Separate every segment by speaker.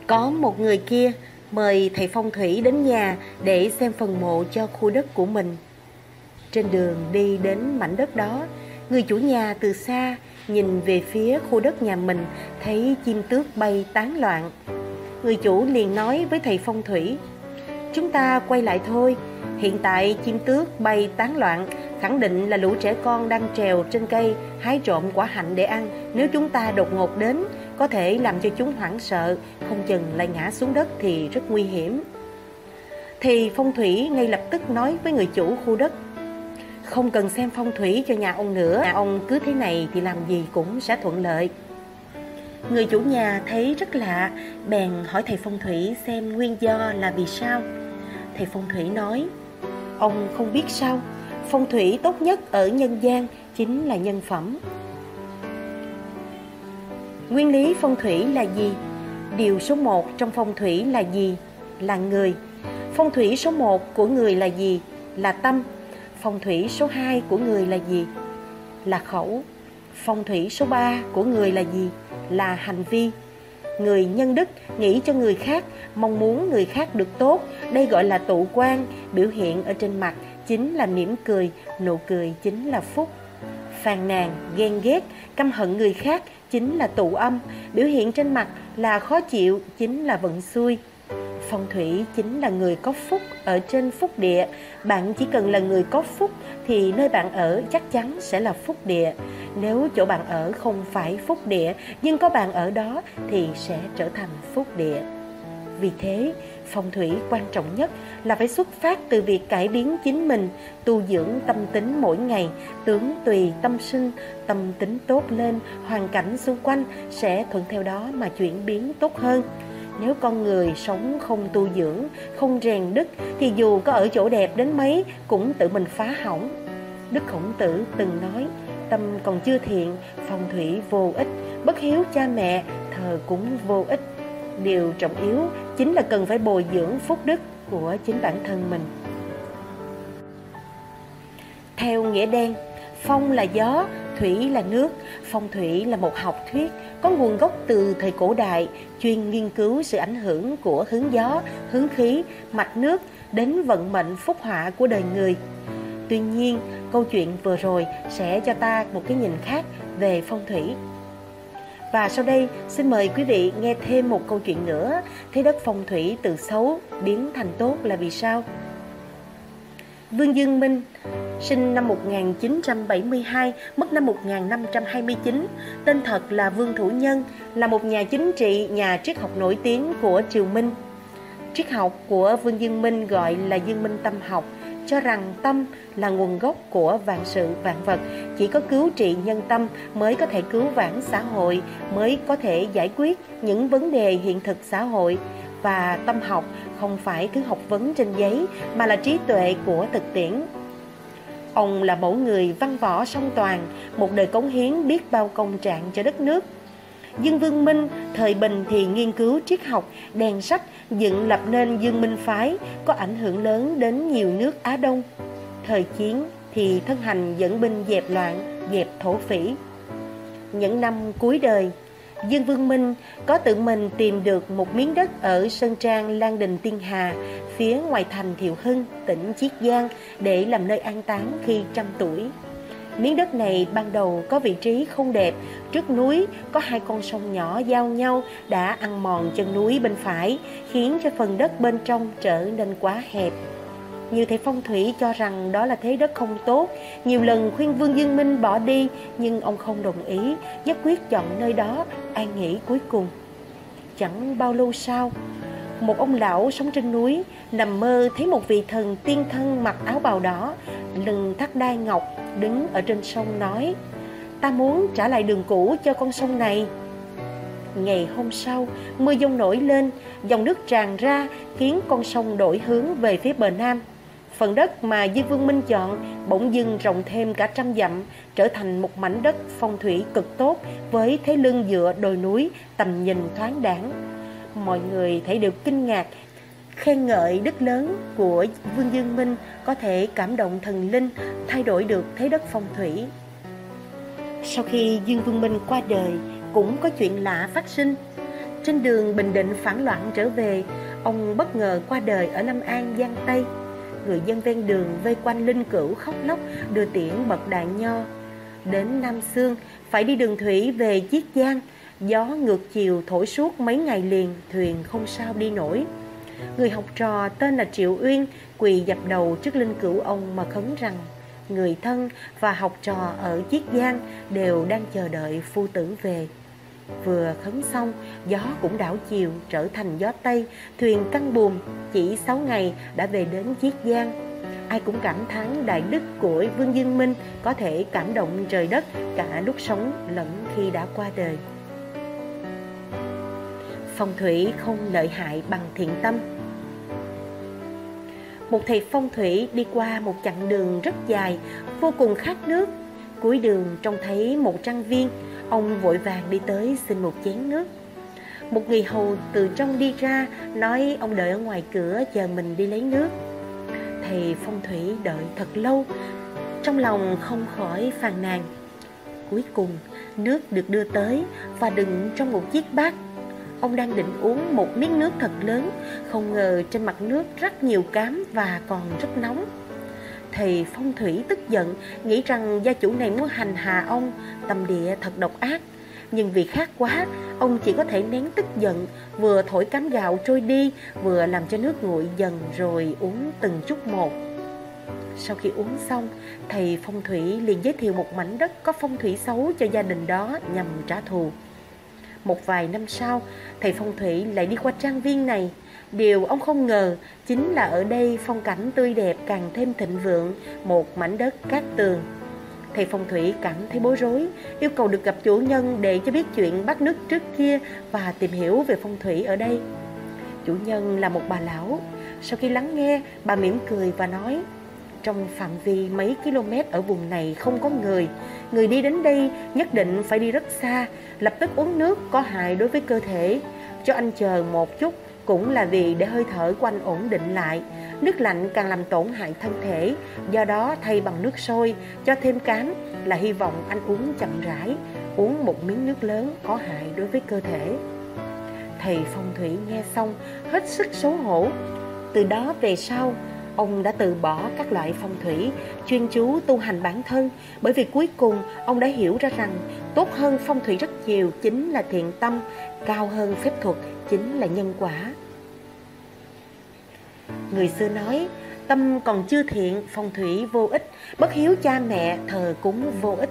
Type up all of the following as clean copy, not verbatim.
Speaker 1: Có một người kia mời thầy phong thủy đến nhà để xem phần mộ cho khu đất của mình. Trên đường đi đến mảnh đất đó, người chủ nhà từ xa nhìn về phía khu đất nhà mình, thấy chim tước bay tán loạn. Người chủ liền nói với thầy phong thủy: "Chúng ta quay lại thôi, hiện tại chim tước bay tán loạn, khẳng định là lũ trẻ con đang trèo trên cây hái trộm quả hạnh để ăn. Nếu chúng ta đột ngột đến, có thể làm cho chúng hoảng sợ, không chừng lại ngã xuống đất thì rất nguy hiểm." Thì phong thủy ngay lập tức nói với người chủ khu đất: "Không cần xem phong thủy cho nhà ông nữa, nhà ông cứ thế này thì làm gì cũng sẽ thuận lợi." Người chủ nhà thấy rất lạ, bèn hỏi thầy phong thủy xem nguyên do là vì sao. Thầy phong thủy nói: "Ông không biết sao, phong thủy tốt nhất ở nhân gian chính là nhân phẩm." Nguyên lý phong thủy là gì? Điều số 1 trong phong thủy là gì? Là người. Phong thủy số 1 của người là gì? Là tâm. Phong thủy số 2 của người là gì? Là khẩu. Phong thủy số 3 của người là gì? Là hành vi. Người nhân đức, nghĩ cho người khác, mong muốn người khác được tốt, đây gọi là tụ quan, biểu hiện ở trên mặt chính là mỉm cười, nụ cười chính là phúc. Phàn nàn, ghen ghét, căm hận người khác chính là tụ âm, biểu hiện trên mặt là khó chịu, chính là vận xui. Phong thủy chính là người có phúc ở trên phúc địa. Bạn chỉ cần là người có phúc thì nơi bạn ở chắc chắn sẽ là phúc địa. Nếu chỗ bạn ở không phải phúc địa nhưng có bạn ở đó thì sẽ trở thành phúc địa. Vì thế, phong thủy quan trọng nhất là phải xuất phát từ việc cải biến chính mình, tu dưỡng tâm tính mỗi ngày, tướng tùy tâm sinh, tâm tính tốt lên, hoàn cảnh xung quanh sẽ thuận theo đó mà chuyển biến tốt hơn. Nếu con người sống không tu dưỡng, không rèn đức thì dù có ở chỗ đẹp đến mấy cũng tự mình phá hỏng. Đức Khổng Tử từng nói: "Tâm còn chưa thiện, phong thủy vô ích, bất hiếu cha mẹ, thờ cúng vô ích." Điều trọng yếu chính là cần phải bồi dưỡng phúc đức của chính bản thân mình. Theo nghĩa đen, phong là gió, thủy là nước. Phong thủy là một học thuyết có nguồn gốc từ thời cổ đại, chuyên nghiên cứu sự ảnh hưởng của hướng gió, hướng khí, mạch nước đến vận mệnh phúc họa của đời người. Tuy nhiên, câu chuyện vừa rồi sẽ cho ta một cái nhìn khác về phong thủy. Và sau đây, xin mời quý vị nghe thêm một câu chuyện nữa, thế đất phong thủy từ xấu biến thành tốt là vì sao? Vương Dương Minh, sinh năm 1972, mất năm 1529, tên thật là Vương Thủ Nhân, là một nhà chính trị, nhà triết học nổi tiếng của triều Minh. Triết học của Vương Dương Minh gọi là Dương Minh tâm học, cho rằng tâm là nguồn gốc của vạn sự vạn vật, chỉ có cứu trị nhân tâm mới có thể cứu vãn xã hội, mới có thể giải quyết những vấn đề hiện thực xã hội. Và tâm học không phải thứ học vấn trên giấy mà là trí tuệ của thực tiễn. Ông là mẫu người văn võ song toàn, một đời cống hiến biết bao công trạng cho đất nước. Dương Vương Minh thời bình thì nghiên cứu triết học, đèn sách, dựng lập nên Dương Minh phái, có ảnh hưởng lớn đến nhiều nước Á Đông. Thời chiến thì thân hành dẫn binh dẹp loạn, dẹp thổ phỉ. Những năm cuối đời, Dương Vương Minh có tự mình tìm được một miếng đất ở Sơn Trang Lan Đình Tiên Hà, phía ngoài thành Thiệu Hưng, tỉnh Chiết Giang, để làm nơi an táng khi trăm tuổi. Miếng đất này ban đầu có vị trí không đẹp, trước núi có hai con sông nhỏ giao nhau đã ăn mòn chân núi bên phải, khiến cho phần đất bên trong trở nên quá hẹp. Nhiều thầy phong thủy cho rằng đó là thế đất không tốt, nhiều lần khuyên Vương Dương Minh bỏ đi, nhưng ông không đồng ý, nhất quyết chọn nơi đó an nghỉ cuối cùng. Chẳng bao lâu sau, một ông lão sống trên núi nằm mơ thấy một vị thần tiên thân mặc áo bào đỏ, lưng thắt đai ngọc, đứng ở trên sông nói: "Ta muốn trả lại đường cũ cho con sông này." Ngày hôm sau, mưa giông nổi lên, dòng nước tràn ra khiến con sông đổi hướng về phía bờ nam. Phần đất mà Dương Vương Minh chọn bỗng dưng rộng thêm cả 100 dặm, trở thành một mảnh đất phong thủy cực tốt với thế lưng dựa đồi núi, tầm nhìn thoáng đãng. Mọi người thấy được kinh ngạc, khen ngợi đức lớn của Vương Dương Minh có thể cảm động thần linh, thay đổi được thế đất phong thủy. Sau khi Dương Vương Minh qua đời, cũng có chuyện lạ phát sinh. Trên đường Bình Định phản loạn trở về, ông bất ngờ qua đời ở Lâm An, Giang Tây. Người dân ven đường vây quanh linh cữu khóc lóc đưa tiễn bậc đại nho. Đến Nam Xương phải đi đường thủy về Chiết Giang. Gió ngược chiều thổi suốt mấy ngày liền, thuyền không sao đi nổi. Người học trò tên là Triệu Uyên quỳ dập đầu trước linh cữu ông mà khấn rằng người thân và học trò ở Chiết Giang đều đang chờ đợi phu tử về. Vừa khấn xong, gió cũng đảo chiều trở thành gió Tây, thuyền căng buồm, chỉ 6 ngày đã về đến Chiết Giang. Ai cũng cảm thán đại đức của Vương Dương Minh có thể cảm động trời đất cả lúc sống lẫn khi đã qua đời. Phong thủy không lợi hại bằng thiện tâm. Một thầy phong thủy đi qua một chặng đường rất dài, vô cùng khát nước. Cuối đường trông thấy một trang viên, ông vội vàng đi tới xin một chén nước. Một người hầu từ trong đi ra, nói ông đợi ở ngoài cửa chờ mình đi lấy nước. Thầy phong thủy đợi thật lâu, trong lòng không khỏi phàn nàn. Cuối cùng nước được đưa tới và đựng trong một chiếc bát. Ông đang định uống một miếng nước thật lớn, không ngờ trên mặt nước rất nhiều cám và còn rất nóng. Thầy phong thủy tức giận, nghĩ rằng gia chủ này muốn hành hạ ông, tâm địa thật độc ác. Nhưng vì khát quá, ông chỉ có thể nén tức giận, vừa thổi cám gạo trôi đi, vừa làm cho nước nguội dần rồi uống từng chút một. Sau khi uống xong, thầy phong thủy liền giới thiệu một mảnh đất có phong thủy xấu cho gia đình đó nhằm trả thù. Một vài năm sau, thầy phong thủy lại đi qua trang viên này. Điều ông không ngờ chính là ở đây phong cảnh tươi đẹp càng thêm thịnh vượng, một mảnh đất cát tường. Thầy phong thủy cảm thấy bối rối, yêu cầu được gặp chủ nhân để cho biết chuyện bắt nước trước kia và tìm hiểu về phong thủy ở đây. Chủ nhân là một bà lão. Sau khi lắng nghe, bà mỉm cười và nói: trong phạm vi mấy km ở vùng này không có người. Người đi đến đây nhất định phải đi rất xa. Lập tức uống nước có hại đối với cơ thể. Cho anh chờ một chút cũng là vì để hơi thở của anh ổn định lại. Nước lạnh càng làm tổn hại thân thể. Do đó thay bằng nước sôi, cho thêm cám là hy vọng anh uống chậm rãi. Uống một miếng nước lớn có hại đối với cơ thể. Thầy phong thủy nghe xong hết sức xấu hổ. Từ đó về sau, ông đã từ bỏ các loại phong thủy, chuyên chú tu hành bản thân. Bởi vì cuối cùng ông đã hiểu ra rằng tốt hơn phong thủy rất nhiều chính là thiện tâm, cao hơn phép thuật chính là nhân quả. Người xưa nói, tâm còn chưa thiện, phong thủy vô ích, bất hiếu cha mẹ, thờ cúng vô ích.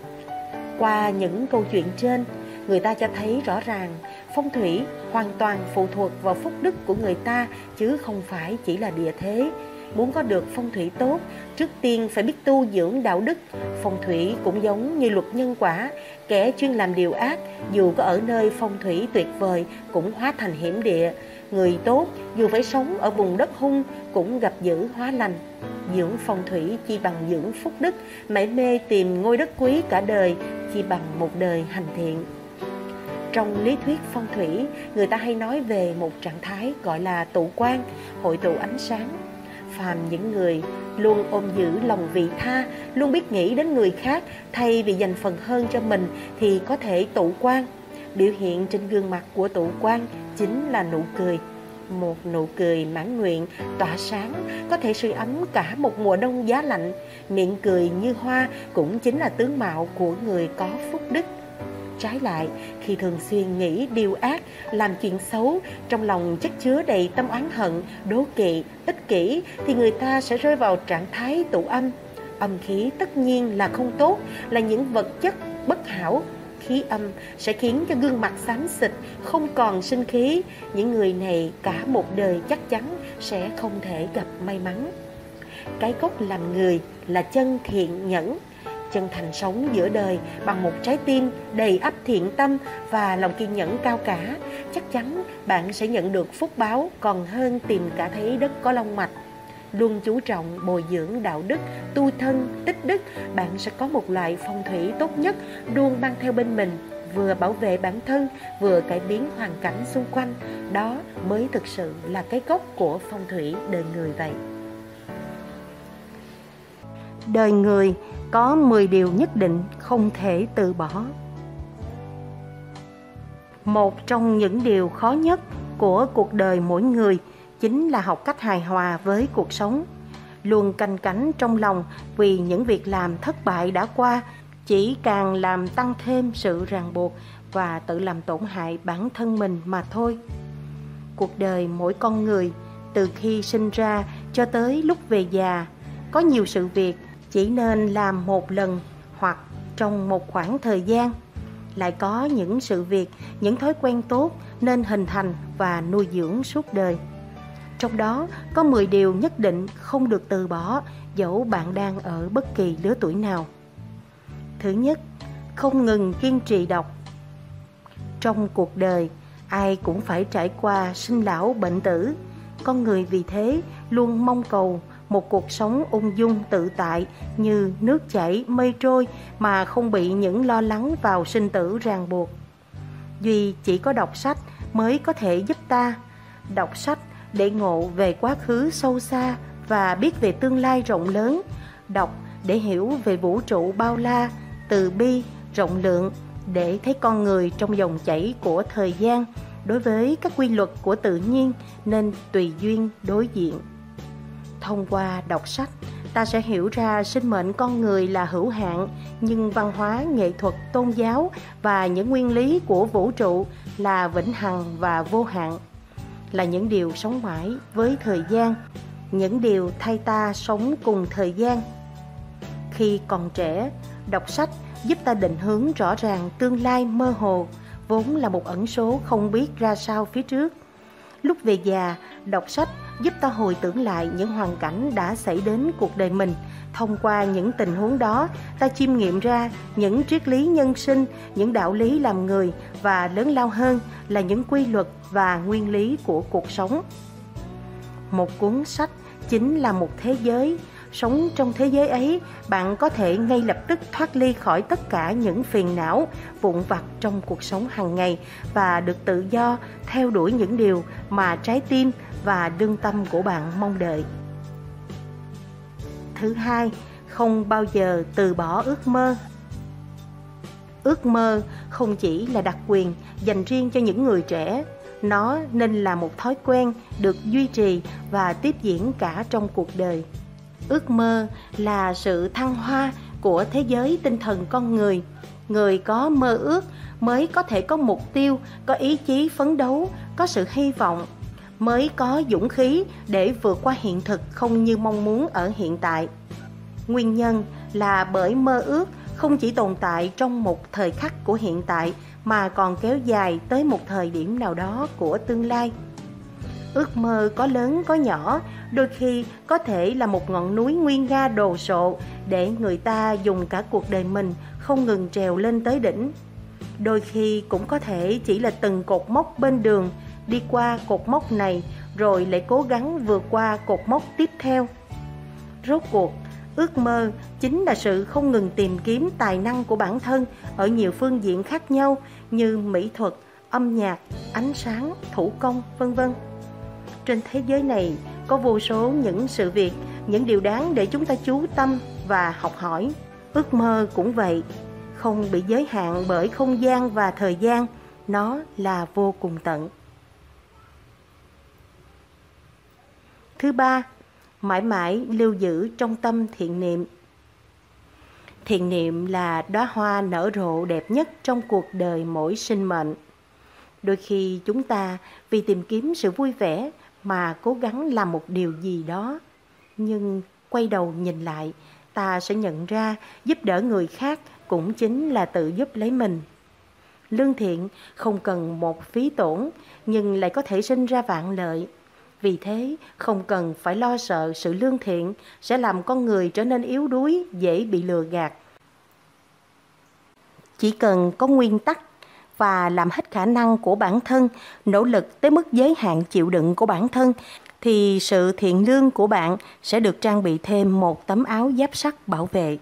Speaker 1: Qua những câu chuyện trên, người ta cho thấy rõ ràng phong thủy hoàn toàn phụ thuộc vào phúc đức của người ta, chứ không phải chỉ là địa thế. Muốn có được phong thủy tốt, trước tiên phải biết tu dưỡng đạo đức. Phong thủy cũng giống như luật nhân quả, kẻ chuyên làm điều ác, dù có ở nơi phong thủy tuyệt vời, cũng hóa thành hiểm địa. Người tốt, dù phải sống ở vùng đất hung, cũng gặp dữ hóa lành. Dưỡng phong thủy chi bằng dưỡng phúc đức, mải mê tìm ngôi đất quý cả đời, chi bằng một đời hành thiện. Trong lý thuyết phong thủy, người ta hay nói về một trạng thái gọi là tụ quang, hội tụ ánh sáng. Phàm những người luôn ôm giữ lòng vị tha, luôn biết nghĩ đến người khác thay vì dành phần hơn cho mình thì có thể tụ quang. Biểu hiện trên gương mặt của tụ quang chính là nụ cười. Một nụ cười mãn nguyện, tỏa sáng, có thể sưởi ấm cả một mùa đông giá lạnh. Miệng cười như hoa cũng chính là tướng mạo của người có phúc đức. Trái lại, khi thường xuyên nghĩ điều ác, làm chuyện xấu, trong lòng chất chứa đầy tâm oán hận, đố kỵ, ích kỷ, thì người ta sẽ rơi vào trạng thái tụ âm. Âm khí tất nhiên là không tốt, là những vật chất bất hảo. Khí âm sẽ khiến cho gương mặt xám xịt, không còn sinh khí. Những người này cả một đời chắc chắn sẽ không thể gặp may mắn. Cái gốc làm người là chân thiện nhẫn. Chân thành sống giữa đời bằng một trái tim đầy ắp thiện tâm và lòng kiên nhẫn cao cả, chắc chắn bạn sẽ nhận được phúc báo còn hơn tìm cả thấy đất có long mạch. Luôn chú trọng bồi dưỡng đạo đức, tu thân, tích đức, bạn sẽ có một loại phong thủy tốt nhất luôn mang theo bên mình, vừa bảo vệ bản thân, vừa cải biến hoàn cảnh xung quanh. Đó mới thực sự là cái gốc của phong thủy đời người vậy. Đời người có 10 điều nhất định không thể từ bỏ. Một trong những điều khó nhất của cuộc đời mỗi người chính là học cách hài hòa với cuộc sống. Luôn canh cánh trong lòng vì những việc làm thất bại đã qua chỉ càng làm tăng thêm sự ràng buộc và tự làm tổn hại bản thân mình mà thôi. Cuộc đời mỗi con người từ khi sinh ra cho tới lúc về già, có nhiều sự việc chỉ nên làm một lần hoặc trong một khoảng thời gian. Lại có những sự việc, những thói quen tốt nên hình thành và nuôi dưỡng suốt đời. Trong đó có 10 điều nhất định không được từ bỏ dẫu bạn đang ở bất kỳ lứa tuổi nào. Thứ nhất, không ngừng kiên trì đọc. Trong cuộc đời, ai cũng phải trải qua sinh lão bệnh tử. Con người vì thế luôn mong cầu một cuộc sống ung dung tự tại như nước chảy mây trôi mà không bị những lo lắng vào sinh tử ràng buộc. Duy chỉ có đọc sách mới có thể giúp ta. Đọc sách để ngộ về quá khứ sâu xa và biết về tương lai rộng lớn. Đọc để hiểu về vũ trụ bao la, từ bi, rộng lượng, để thấy con người trong dòng chảy của thời gian. Đối với các quy luật của tự nhiên nên tùy duyên đối diện. Thông qua đọc sách, ta sẽ hiểu ra sinh mệnh con người là hữu hạn, nhưng văn hóa, nghệ thuật, tôn giáo và những nguyên lý của vũ trụ là vĩnh hằng và vô hạn, là những điều sống mãi với thời gian, những điều thay ta sống cùng thời gian. Khi còn trẻ, đọc sách giúp ta định hướng rõ ràng tương lai mơ hồ, vốn là một ẩn số không biết ra sao phía trước. Lúc về già, đọc sách giúp ta hồi tưởng lại những hoàn cảnh đã xảy đến cuộc đời mình. Thông qua những tình huống đó, ta chiêm nghiệm ra những triết lý nhân sinh, những đạo lý làm người và lớn lao hơn là những quy luật và nguyên lý của cuộc sống. Một cuốn sách chính là một thế giới. Sống trong thế giới ấy, bạn có thể ngay lập tức thoát ly khỏi tất cả những phiền não vụn vặt trong cuộc sống hàng ngày và được tự do theo đuổi những điều mà trái tim và lương tâm của bạn mong đợi. Thứ hai, không bao giờ từ bỏ ước mơ. Ước mơ không chỉ là đặc quyền dành riêng cho những người trẻ, nó nên là một thói quen được duy trì và tiếp diễn cả trong cuộc đời. Ước mơ là sự thăng hoa của thế giới tinh thần con người. Người có mơ ước mới có thể có mục tiêu, có ý chí phấn đấu, có sự hy vọng, mới có dũng khí để vượt qua hiện thực không như mong muốn ở hiện tại. Nguyên nhân là bởi mơ ước không chỉ tồn tại trong một thời khắc của hiện tại mà còn kéo dài tới một thời điểm nào đó của tương lai. Ước mơ có lớn có nhỏ, đôi khi có thể là một ngọn núi nguy nga đồ sộ để người ta dùng cả cuộc đời mình không ngừng trèo lên tới đỉnh. Đôi khi cũng có thể chỉ là từng cột mốc bên đường, đi qua cột mốc này rồi lại cố gắng vượt qua cột mốc tiếp theo. Rốt cuộc, ước mơ chính là sự không ngừng tìm kiếm tài năng của bản thân ở nhiều phương diện khác nhau như mỹ thuật, âm nhạc, ánh sáng, thủ công, v.v. Trên thế giới này có vô số những sự việc, những điều đáng để chúng ta chú tâm và học hỏi. Ước mơ cũng vậy, không bị giới hạn bởi không gian và thời gian, nó là vô cùng tận. Thứ ba, mãi mãi lưu giữ trong tâm thiện niệm. Thiện niệm là đóa hoa nở rộ đẹp nhất trong cuộc đời mỗi sinh mệnh. Đôi khi chúng ta vì tìm kiếm sự vui vẻ mà cố gắng làm một điều gì đó, nhưng quay đầu nhìn lại, ta sẽ nhận ra giúp đỡ người khác cũng chính là tự giúp lấy mình. Lương thiện không cần một phí tổn, nhưng lại có thể sinh ra vạn lợi. Vì thế, không cần phải lo sợ sự lương thiện sẽ làm con người trở nên yếu đuối, dễ bị lừa gạt. Chỉ cần có nguyên tắc và làm hết khả năng của bản thân, nỗ lực tới mức giới hạn chịu đựng của bản thân, thì sự thiện lương của bạn sẽ được trang bị thêm một tấm áo giáp sắt bảo vệ.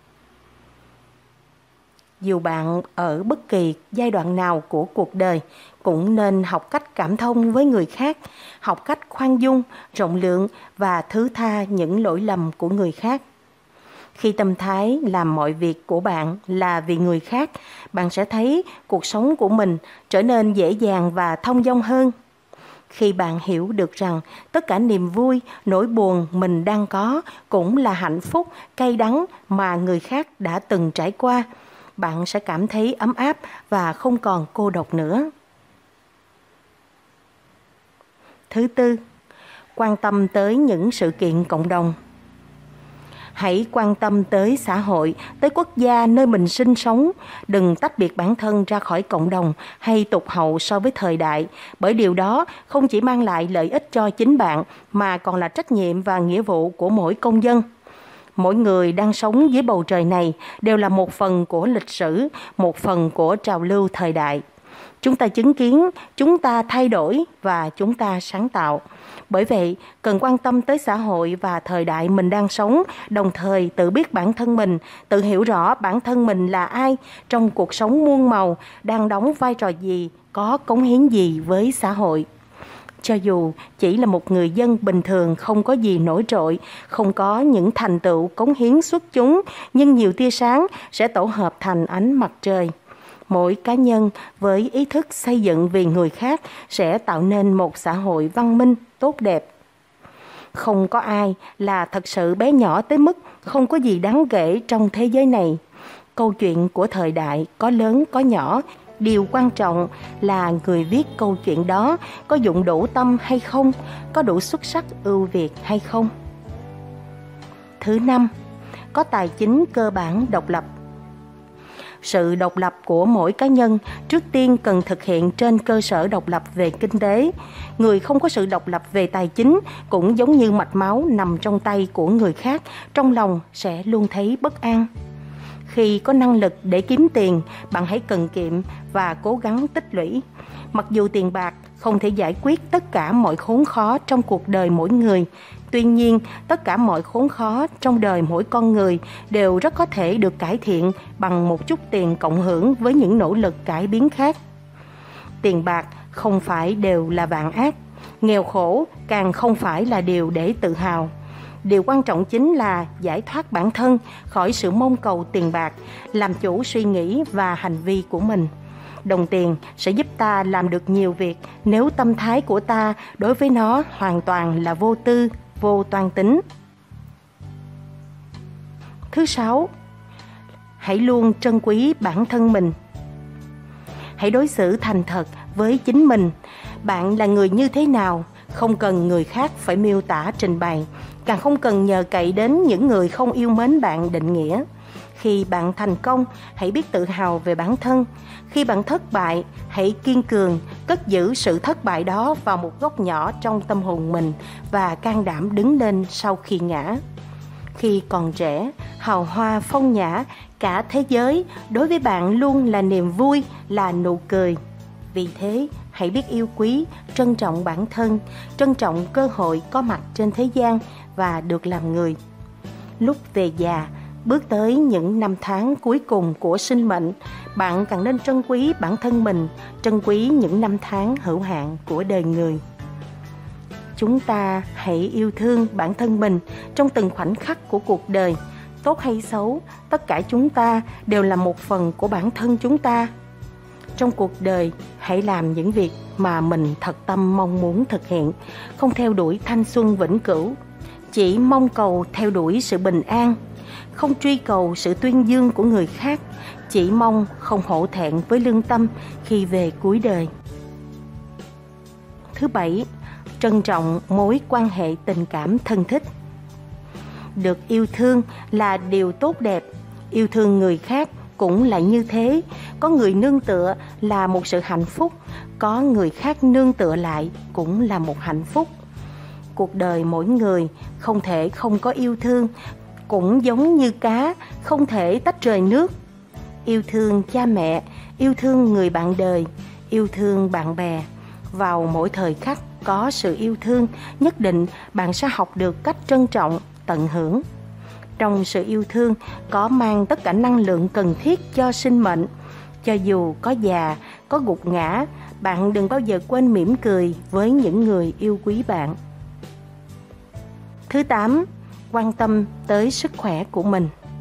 Speaker 1: Dù bạn ở bất kỳ giai đoạn nào của cuộc đời, cũng nên học cách cảm thông với người khác, học cách khoan dung, rộng lượng và thứ tha những lỗi lầm của người khác. Khi tâm thái làm mọi việc của bạn là vì người khác, bạn sẽ thấy cuộc sống của mình trở nên dễ dàng và thông dong hơn. Khi bạn hiểu được rằng tất cả niềm vui, nỗi buồn mình đang có cũng là hạnh phúc, cay đắng mà người khác đã từng trải qua, bạn sẽ cảm thấy ấm áp và không còn cô độc nữa. Thứ tư, quan tâm tới những sự kiện cộng đồng. Hãy quan tâm tới xã hội, tới quốc gia nơi mình sinh sống. Đừng tách biệt bản thân ra khỏi cộng đồng hay tụt hậu so với thời đại, bởi điều đó không chỉ mang lại lợi ích cho chính bạn mà còn là trách nhiệm và nghĩa vụ của mỗi công dân. Mỗi người đang sống dưới bầu trời này đều là một phần của lịch sử, một phần của trào lưu thời đại. Chúng ta chứng kiến, chúng ta thay đổi và chúng ta sáng tạo. Bởi vậy, cần quan tâm tới xã hội và thời đại mình đang sống, đồng thời tự biết bản thân mình, tự hiểu rõ bản thân mình là ai trong cuộc sống muôn màu, đang đóng vai trò gì, có cống hiến gì với xã hội. Cho dù chỉ là một người dân bình thường không có gì nổi trội, không có những thành tựu cống hiến xuất chúng, nhưng nhiều tia sáng sẽ tổ hợp thành ánh mặt trời. Mỗi cá nhân với ý thức xây dựng vì người khác sẽ tạo nên một xã hội văn minh, tốt đẹp. Không có ai là thật sự bé nhỏ tới mức không có gì đáng kể trong thế giới này. Câu chuyện của thời đại có lớn có nhỏ, điều quan trọng là người viết câu chuyện đó có dụng đủ tâm hay không, có đủ xuất sắc ưu việt hay không. Thứ năm, có tài chính cơ bản độc lập. Sự độc lập của mỗi cá nhân trước tiên cần thực hiện trên cơ sở độc lập về kinh tế. Người không có sự độc lập về tài chính cũng giống như mạch máu nằm trong tay của người khác, trong lòng sẽ luôn thấy bất an. Khi có năng lực để kiếm tiền, bạn hãy cần kiệm và cố gắng tích lũy. Mặc dù tiền bạc không thể giải quyết tất cả mọi khốn khó trong cuộc đời mỗi người, tuy nhiên tất cả mọi khốn khó trong đời mỗi con người đều rất có thể được cải thiện bằng một chút tiền cộng hưởng với những nỗ lực cải biến khác. Tiền bạc không phải đều là vạn ác, nghèo khổ càng không phải là điều để tự hào. Điều quan trọng chính là giải thoát bản thân khỏi sự mong cầu tiền bạc, làm chủ suy nghĩ và hành vi của mình. Đồng tiền sẽ giúp ta làm được nhiều việc nếu tâm thái của ta đối với nó hoàn toàn là vô tư, vô toan tính. Thứ sáu, hãy luôn trân quý bản thân mình. Hãy đối xử thành thật với chính mình. Bạn là người như thế nào, không cần người khác phải miêu tả trình bày, càng không cần nhờ cậy đến những người không yêu mến bạn định nghĩa. Khi bạn thành công, hãy biết tự hào về bản thân. Khi bạn thất bại, hãy kiên cường, cất giữ sự thất bại đó vào một góc nhỏ trong tâm hồn mình và can đảm đứng lên sau khi ngã. Khi còn trẻ, hào hoa phong nhã, cả thế giới đối với bạn luôn là niềm vui, là nụ cười. Vì thế, hãy biết yêu quý, trân trọng bản thân, trân trọng cơ hội có mặt trên thế gian và được làm người. Lúc về già, bước tới những năm tháng cuối cùng của sinh mệnh, bạn càng nên trân quý bản thân mình, trân quý những năm tháng hữu hạn của đời người. Chúng ta hãy yêu thương bản thân mình trong từng khoảnh khắc của cuộc đời. Tốt hay xấu, tất cả chúng ta đều là một phần của bản thân chúng ta. Trong cuộc đời, hãy làm những việc mà mình thật tâm mong muốn thực hiện, không theo đuổi thanh xuân vĩnh cửu, chỉ mong cầu theo đuổi sự bình an, không truy cầu sự tuyên dương của người khác, chỉ mong không hổ thẹn với lương tâm khi về cuối đời. Thứ bảy, trân trọng mối quan hệ tình cảm thân thích. Được yêu thương là điều tốt đẹp, yêu thương người khác cũng là như thế. Có người nương tựa là một sự hạnh phúc, có người khác nương tựa lại cũng là một hạnh phúc. Cuộc đời mỗi người không thể không có yêu thương, cũng giống như cá không thể tách rời nước. Yêu thương cha mẹ, yêu thương người bạn đời, yêu thương bạn bè. Vào mỗi thời khắc có sự yêu thương, nhất định bạn sẽ học được cách trân trọng, tận hưởng. Trong sự yêu thương có mang tất cả năng lượng cần thiết cho sinh mệnh. Cho dù có già, có gục ngã, bạn đừng bao giờ quên mỉm cười với những người yêu quý bạn. Thứ 8, quan tâm tới sức khỏe của mình.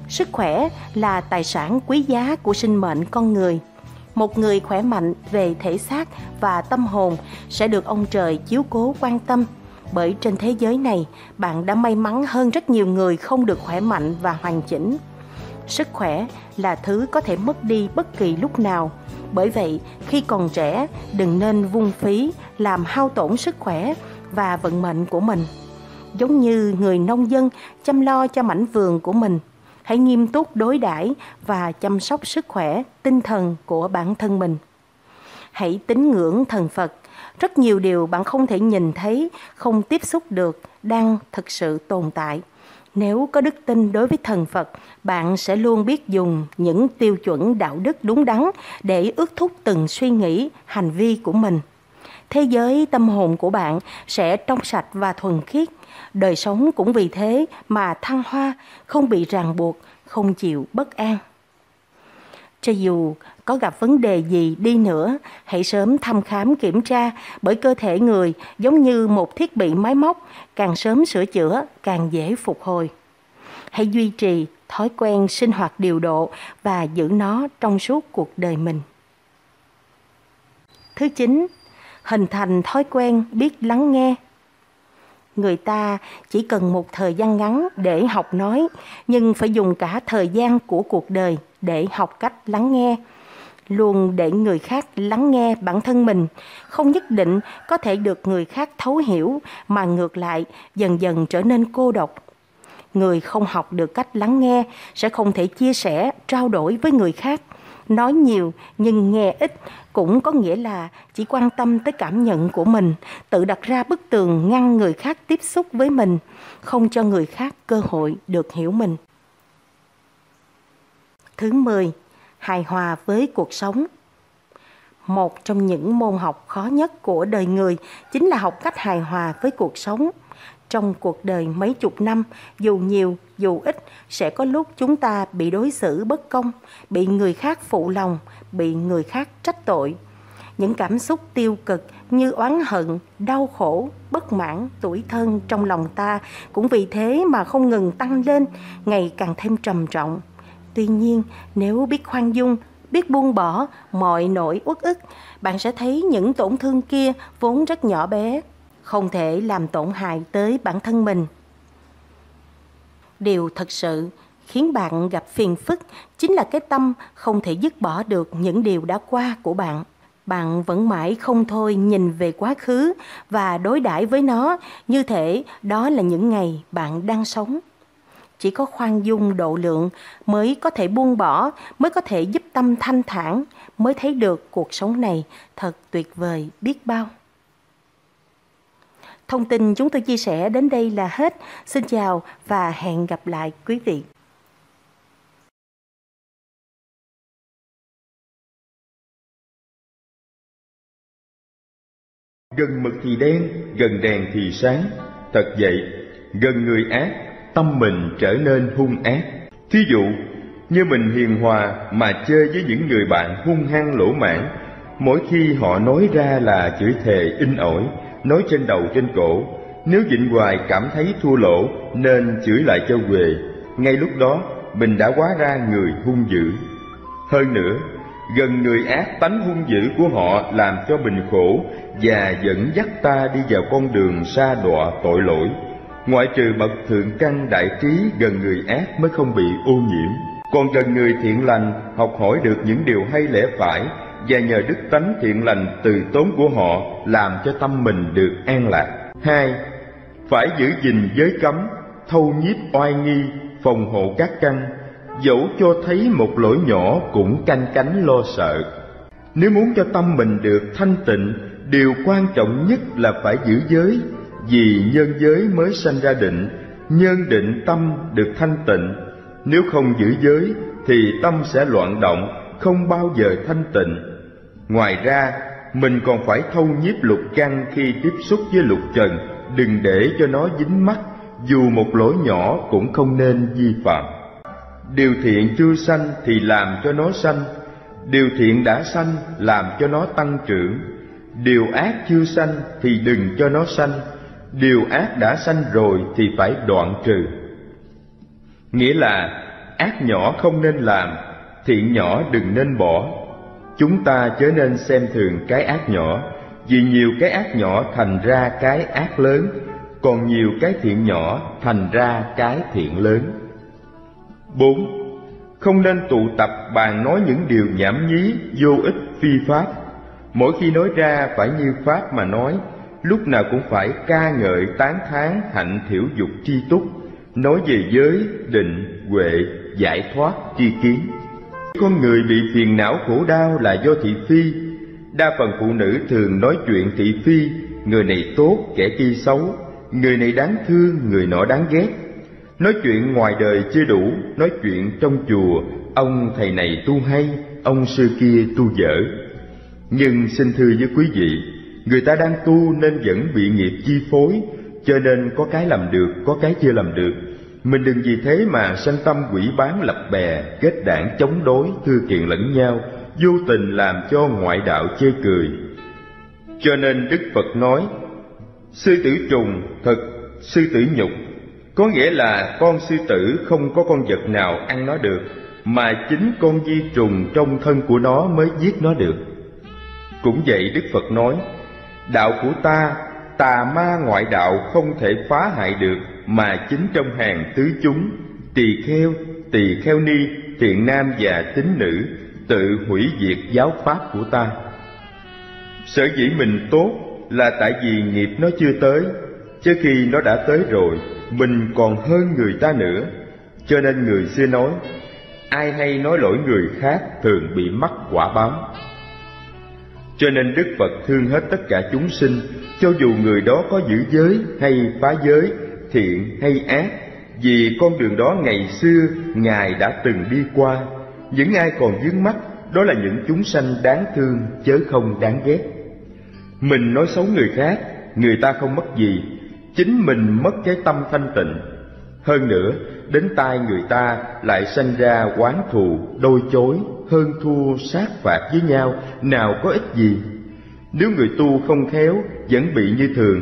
Speaker 1: Sức khỏe là tài sản quý giá của sinh mệnh con người. Một người khỏe mạnh về thể xác và tâm hồn sẽ được ông trời chiếu cố quan tâm. Bởi trên thế giới này, bạn đã may mắn hơn rất nhiều người không được khỏe mạnh và hoàn chỉnh. Sức khỏe là thứ có thể mất đi bất kỳ lúc nào. Bởi vậy, khi còn trẻ, đừng nên vung phí làm hao tổn sức khỏe và vận mệnh của mình. Giống như người nông dân chăm lo cho mảnh vườn của mình, hãy nghiêm túc đối đãi và chăm sóc sức khỏe, tinh thần của bản thân mình. Hãy tín ngưỡng thần Phật. Rất nhiều điều bạn không thể nhìn thấy, không tiếp xúc được đang thực sự tồn tại. Nếu có đức tin đối với thần Phật, bạn sẽ luôn biết dùng những tiêu chuẩn đạo đức đúng đắn để ước thúc từng suy nghĩ, hành vi của mình. Thế giới tâm hồn của bạn sẽ trong sạch và thuần khiết. Đời sống cũng vì thế mà thăng hoa, không bị ràng buộc, không chịu bất an. Cho dù có gặp vấn đề gì đi nữa, hãy sớm thăm khám kiểm tra, bởi cơ thể người giống như một thiết bị máy móc, càng sớm sửa chữa càng dễ phục hồi. Hãy duy trì thói quen sinh hoạt điều độ và giữ nó trong suốt cuộc đời mình. Thứ 9, hình thành thói quen biết lắng nghe. Người ta chỉ cần một thời gian ngắn để học nói, nhưng phải dùng cả thời gian của cuộc đời để học cách lắng nghe. Luôn để người khác lắng nghe bản thân mình, không nhất định có thể được người khác thấu hiểu, mà ngược lại dần dần trở nên cô độc. Người không học được cách lắng nghe sẽ không thể chia sẻ, trao đổi với người khác. Nói nhiều nhưng nghe ít cũng có nghĩa là chỉ quan tâm tới cảm nhận của mình, tự đặt ra bức tường ngăn người khác tiếp xúc với mình, không cho người khác cơ hội được hiểu mình. Thứ 10, hài hòa với cuộc sống. Một trong những môn học khó nhất của đời người chính là học cách hài hòa với cuộc sống. Trong cuộc đời mấy chục năm, dù nhiều, dù ít, sẽ có lúc chúng ta bị đối xử bất công, bị người khác phụ lòng, bị người khác trách tội. Những cảm xúc tiêu cực như oán hận, đau khổ, bất mãn, tủi thân trong lòng ta cũng vì thế mà không ngừng tăng lên, ngày càng thêm trầm trọng. Tuy nhiên, nếu biết khoan dung, biết buông bỏ mọi nỗi uất ức, bạn sẽ thấy những tổn thương kia vốn rất nhỏ bé, không thể làm tổn hại tới bản thân mình. Điều thật sự khiến bạn gặp phiền phức chính là cái tâm không thể dứt bỏ được những điều đã qua của bạn. Bạn vẫn mãi không thôi nhìn về quá khứ và đối đãi với nó như thể đó là những ngày bạn đang sống. Chỉ có khoan dung độ lượng mới có thể buông bỏ, mới có thể giúp tâm thanh thản, mới thấy được cuộc sống này thật tuyệt vời biết bao. Thông tin chúng tôi chia sẻ đến đây là hết. Xin chào và hẹn gặp lại quý vị.
Speaker 2: Gần mực thì đen, gần đèn thì sáng. Thật vậy, gần người ác, tâm mình trở nên hung ác. Thí dụ, như mình hiền hòa mà chơi với những người bạn hung hăng lỗ mãn, mỗi khi họ nói ra là chửi thề in ỏi, nói trên đầu trên cổ. Nếu nhịn hoài cảm thấy thua lỗ nên chửi lại cho quề. Ngay lúc đó mình đã hóa ra người hung dữ. Hơn nữa, gần người ác, tánh hung dữ của họ làm cho mình khổ và dẫn dắt ta đi vào con đường sa đọa tội lỗi. Ngoại trừ bậc thượng căn đại trí, gần người ác mới không bị ô nhiễm. Còn gần người thiện lành, học hỏi được những điều hay lẽ phải, và nhờ đức tánh thiện lành từ tốn của họ làm cho tâm mình được an lạc. 2. Phải giữ gìn giới cấm, thâu nhiếp oai nghi, phòng hộ các căn, dẫu cho thấy một lỗi nhỏ cũng canh cánh lo sợ. Nếu muốn cho tâm mình được thanh tịnh, điều quan trọng nhất là phải giữ giới, vì nhân giới mới sanh ra định, nhân định tâm được thanh tịnh. Nếu không giữ giới thì tâm sẽ loạn động, không bao giờ thanh tịnh. Ngoài ra, mình còn phải thâu nhiếp lục căn khi tiếp xúc với lục trần, đừng để cho nó dính mắc, dù một lỗi nhỏ cũng không nên vi phạm. Điều thiện chưa sanh thì làm cho nó sanh, điều thiện đã sanh làm cho nó tăng trưởng. Điều ác chưa sanh thì đừng cho nó sanh, điều ác đã sanh rồi thì phải đoạn trừ. Nghĩa là ác nhỏ không nên làm, thiện nhỏ đừng nên bỏ. Chúng ta chớ nên xem thường cái ác nhỏ, vì nhiều cái ác nhỏ thành ra cái ác lớn, còn nhiều cái thiện nhỏ thành ra cái thiện lớn. 4. Không nên tụ tập bàn nói những điều nhảm nhí, vô ích, phi pháp. Mỗi khi nói ra phải như pháp mà nói, lúc nào cũng phải ca ngợi tán thán hạnh thiểu dục tri túc, nói về giới, định, huệ, giải thoát, tri kiến. Con người bị phiền não khổ đau là do thị phi. Đa phần phụ nữ thường nói chuyện thị phi, người này tốt, kẻ kia xấu, người này đáng thương, người nọ đáng ghét. Nói chuyện ngoài đời chưa đủ, nói chuyện trong chùa, ông thầy này tu hay, ông sư kia tu dở. Nhưng xin thưa với quý vị, người ta đang tu nên vẫn bị nghiệp chi phối, cho nên có cái làm được, có cái chưa làm được. Mình đừng vì thế mà sanh tâm quỷ bán lập bè, kết đảng chống đối, thư kiện lẫn nhau, vô tình làm cho ngoại đạo chê cười. Cho nên Đức Phật nói, sư tử trùng thật sư tử nhục, có nghĩa là con sư tử không có con vật nào ăn nó được, mà chính con vi trùng trong thân của nó mới giết nó được. Cũng vậy, Đức Phật nói, đạo của ta, tà ma ngoại đạo không thể phá hại được, mà chính trong hàng tứ chúng, tỳ kheo ni, thiện nam và tín nữ, tự hủy diệt giáo pháp của ta. Sở dĩ mình tốt là tại vì nghiệp nó chưa tới, chứ khi nó đã tới rồi, mình còn hơn người ta nữa. Cho nên người xưa nói, ai hay nói lỗi người khác thường bị mắc quả báo. Cho nên Đức Phật thương hết tất cả chúng sinh, cho dù người đó có giữ giới hay phá giới, thiện hay ác, vì con đường đó ngày xưa Ngài đã từng đi qua. Những ai còn vướng mắc, đó là những chúng sanh đáng thương chớ không đáng ghét. Mình nói xấu người khác, người ta không mất gì, chính mình mất cái tâm thanh tịnh. Hơn nữa, đến tai người ta lại sanh ra oán thù, đôi chối, hơn thua, sát phạt với nhau, nào có ích gì. Nếu người tu không khéo, vẫn bị như thường.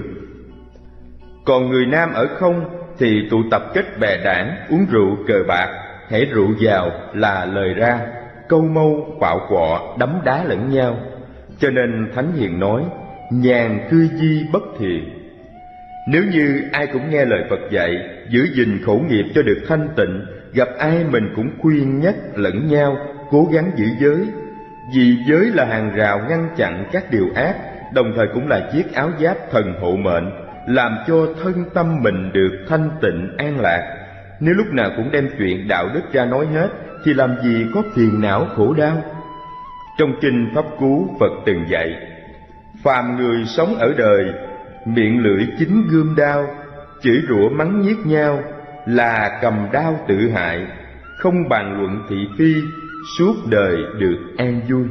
Speaker 2: Còn người nam ở không thì tụ tập kết bè đảng, uống rượu cờ bạc, hễ rượu vào là lời ra, câu mâu, quạo quọ, đấm đá lẫn nhau. Cho nên Thánh Hiền nói, nhàn cư di bất thiện. Nếu như ai cũng nghe lời Phật dạy, giữ gìn khẩu nghiệp cho được thanh tịnh, gặp ai mình cũng khuyên nhắc lẫn nhau, cố gắng giữ giới. Vì giới là hàng rào ngăn chặn các điều ác, đồng thời cũng là chiếc áo giáp thần hộ mệnh, làm cho thân tâm mình được thanh tịnh an lạc. Nếu lúc nào cũng đem chuyện đạo đức ra nói hết, thì làm gì có phiền não khổ đau. Trong kinh Pháp Cú, Phật từng dạy, phàm người sống ở đời, miệng lưỡi chính gươm đao, chửi rủa mắng nhiếc nhau, là cầm đao tự hại, không bàn luận thị phi, suốt đời được an vui.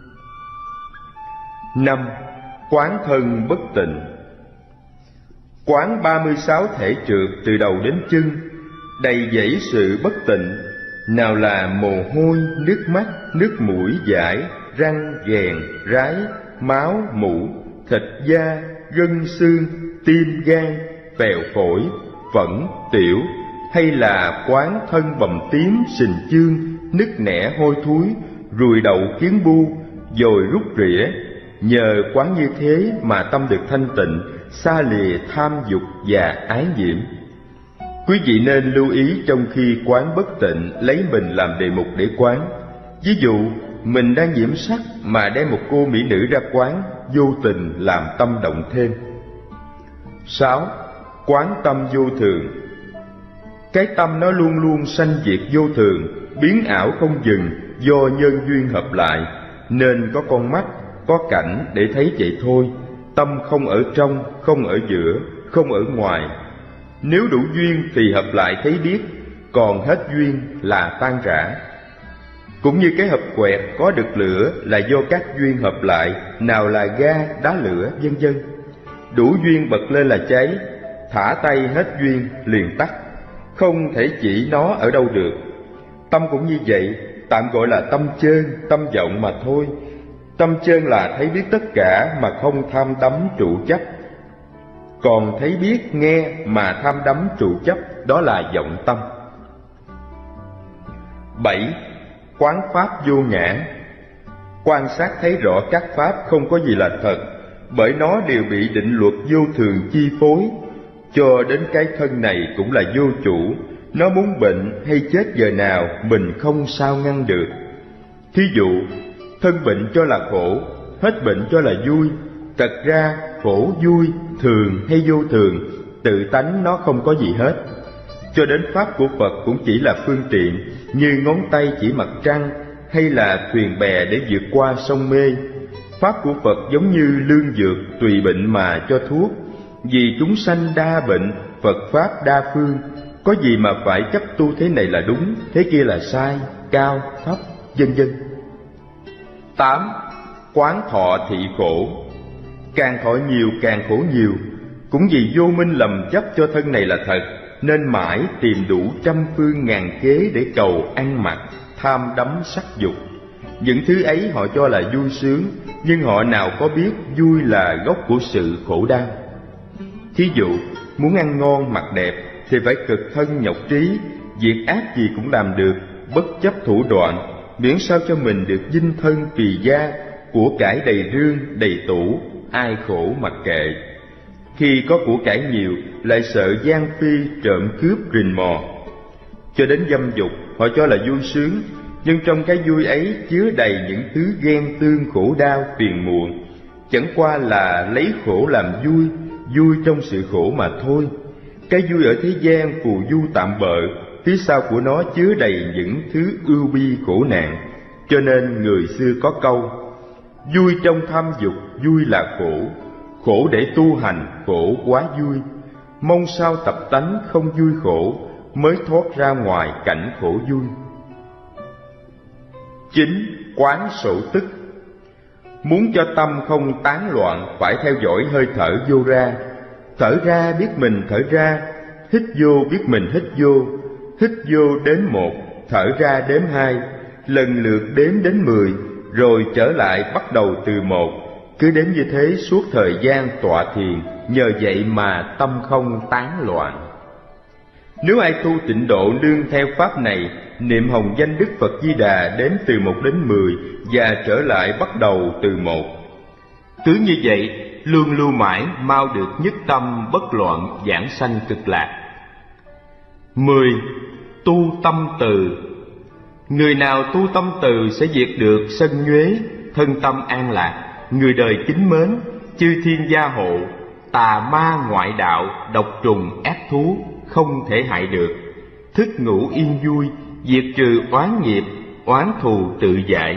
Speaker 2: 5. Quán thân bất tịnh. Quán 36 thể trượt từ đầu đến chân, đầy dẫy sự bất tịnh, nào là mồ hôi, nước mắt, nước mũi dãi, răng, ghèn, rái, máu, mủ, thịt da, gân xương, tim gan, phèo phổi, phẫn, tiểu, hay là quán thân bầm tím, sình chương, nứt nẻ hôi thối, ruồi đậu kiến bu, dồi rút rỉa. Nhờ quán như thế mà tâm được thanh tịnh, xa lìa tham dục và ái nhiễm. Quý vị nên lưu ý trong khi quán bất tịnh, lấy mình làm đề mục để quán. Ví dụ, mình đang nhiễm sắc mà đem một cô mỹ nữ ra quán, vô tình làm tâm động thêm. 6. Quán tâm vô thường. Cái tâm nó luôn luôn sanh diệt vô thường, biến ảo không dừng do nhân duyên hợp lại, nên có con mắt, có cảnh để thấy vậy thôi. Tâm không ở trong, không ở giữa, không ở ngoài. Nếu đủ duyên thì hợp lại thấy biết, còn hết duyên là tan rã. Cũng như cái hộp quẹt có được lửa là do các duyên hợp lại, nào là ga, đá lửa, vân vân. Đủ duyên bật lên là cháy, thả tay hết duyên liền tắt, không thể chỉ nó ở đâu được. Tâm cũng như vậy, tạm gọi là tâm chơn, tâm vọng mà thôi. Tâm chơn là thấy biết tất cả mà không tham đắm trụ chấp. Còn thấy biết nghe mà tham đắm trụ chấp, đó là vọng tâm. 7. Quán pháp vô ngã. Quan sát thấy rõ các pháp không có gì là thật, bởi nó đều bị định luật vô thường chi phối. Cho đến cái thân này cũng là vô chủ, nó muốn bệnh hay chết giờ nào mình không sao ngăn được. Thí dụ, thân bệnh cho là khổ, hết bệnh cho là vui. Thật ra khổ vui, thường hay vô thường, tự tánh nó không có gì hết. Cho đến pháp của Phật cũng chỉ là phương tiện, như ngón tay chỉ mặt trăng, hay là thuyền bè để vượt qua sông mê. Pháp của Phật giống như lương dược, tùy bệnh mà cho thuốc. Vì chúng sanh đa bệnh, Phật Pháp đa phương. Có gì mà phải chấp tu thế này là đúng, thế kia là sai, cao, thấp, vân vân. 8. Quán thọ thị khổ. Càng thọ nhiều càng khổ nhiều. Cũng vì vô minh lầm chấp cho thân này là thật, nên mãi tìm đủ trăm phương ngàn kế để cầu ăn mặc, tham đắm sắc dục. Những thứ ấy họ cho là vui sướng, nhưng họ nào có biết vui là gốc của sự khổ đau. Thí dụ, muốn ăn ngon mặc đẹp thì phải cực thân nhọc trí, việc ác gì cũng làm được, bất chấp thủ đoạn, miễn sao cho mình được dinh thân phì gia, của cải đầy rương đầy tủ, ai khổ mặc kệ. Khi có của cải nhiều lại sợ gian phi trộm cướp rình mò. Cho đến dâm dục họ cho là vui sướng, nhưng trong cái vui ấy chứa đầy những thứ ghen tương khổ đau phiền muộn. Chẳng qua là lấy khổ làm vui, vui trong sự khổ mà thôi. Cái vui ở thế gian phù du tạm bợ, phía sau của nó chứa đầy những thứ ưu bi khổ nạn. Cho nên người xưa có câu: vui trong tham dục, vui là khổ. Khổ để tu hành, khổ quá vui. Mong sao tập tánh không vui khổ, mới thoát ra ngoài cảnh khổ vui. 9. Quán sổ tức. Muốn cho tâm không tán loạn, phải theo dõi hơi thở vô ra. Thở ra biết mình thở ra, hít vô biết mình hít vô. Hít vô đếm 1, thở ra đếm 2, lần lượt đếm đến 10, rồi trở lại bắt đầu từ 1. Cứ đếm như thế suốt thời gian tọa thiền, nhờ vậy mà tâm không tán loạn. Nếu ai tu tịnh độ nương theo pháp này, niệm hồng danh Đức Phật Di Đà đếm từ 1 đến 10 và trở lại bắt đầu từ 1. Cứ như vậy, luôn lưu mãi mau được nhất tâm bất loạn vãng sanh cực lạc. 10. Tu tâm từ. Người nào tu tâm từ sẽ diệt được sân nhuế, thân tâm an lạc, người đời kính mến, chư thiên gia hộ, tà ma ngoại đạo, độc trùng ác thú không thể hại được, thức ngủ yên vui, diệt trừ oán nghiệp, oán thù tự giải.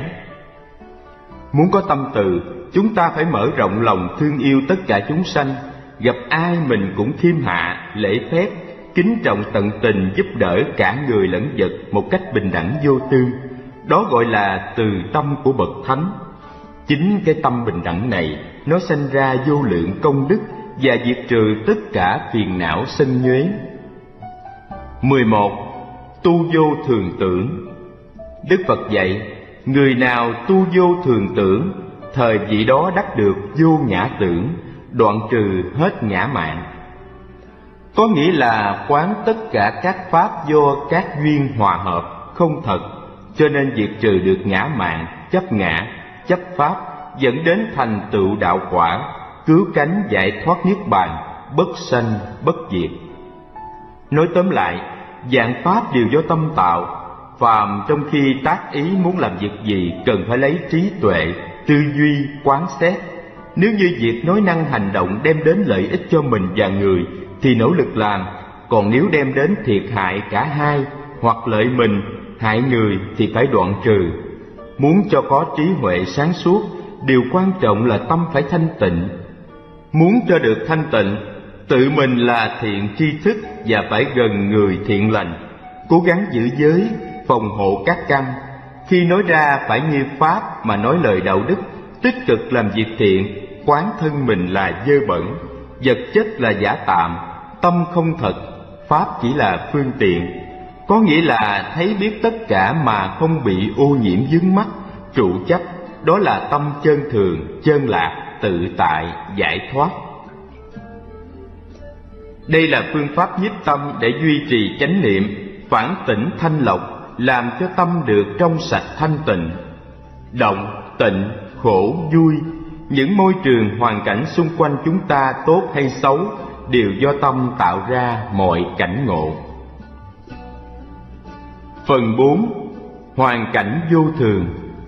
Speaker 2: Muốn có tâm từ, chúng ta phải mở rộng lòng thương yêu tất cả chúng sanh, gặp ai mình cũng khiêm hạ, lễ phép, kính trọng tận tình giúp đỡ cả người lẫn vật một cách bình đẳng vô tư. Đó gọi là từ tâm của bậc thánh. Chính cái tâm bình đẳng này, nó sanh ra vô lượng công đức và diệt trừ tất cả phiền não sân nhuế. 11. Tu vô thường tưởng. Đức Phật dạy, người nào tu vô thường tưởng, thời vị đó đắc được vô ngã tưởng, đoạn trừ hết ngã mạn. Có nghĩa là quán tất cả các pháp do các duyên hòa hợp, không thật, cho nên diệt trừ được ngã mạn, chấp ngã, chấp pháp, dẫn đến thành tựu đạo quả, cứu cánh giải thoát niết bàn, bất sanh bất diệt. Nói tóm lại, vạn pháp đều do tâm tạo. Phàm trong khi tác ý muốn làm việc gì cần phải lấy trí tuệ, tư duy, quán xét. Nếu như việc nói năng hành động đem đến lợi ích cho mình và người thì nỗ lực làm, còn nếu đem đến thiệt hại cả hai hoặc lợi mình, hại người thì phải đoạn trừ. Muốn cho có trí huệ sáng suốt, điều quan trọng là tâm phải thanh tịnh. Muốn cho được thanh tịnh, tự mình là thiện tri thức và phải gần người thiện lành, cố gắng giữ giới, phòng hộ các căn. Khi nói ra phải như pháp mà nói lời đạo đức, tích cực làm việc thiện, quán thân mình là dơ bẩn, vật chất là giả tạm, tâm không thật, pháp chỉ là phương tiện. Có nghĩa là thấy biết tất cả mà không bị ô nhiễm vướng mắc, trụ chấp, đó là tâm chân thường, chân lạc, tự tại, giải thoát. Đây là phương pháp nhiếp tâm để duy trì chánh niệm, phản tỉnh thanh lọc, làm cho tâm được trong sạch thanh tịnh. Động, tịnh, khổ, vui, những môi trường hoàn cảnh xung quanh chúng ta tốt hay xấu đều do tâm tạo ra mọi cảnh ngộ. Phần 4. Hoàn cảnh vô thường.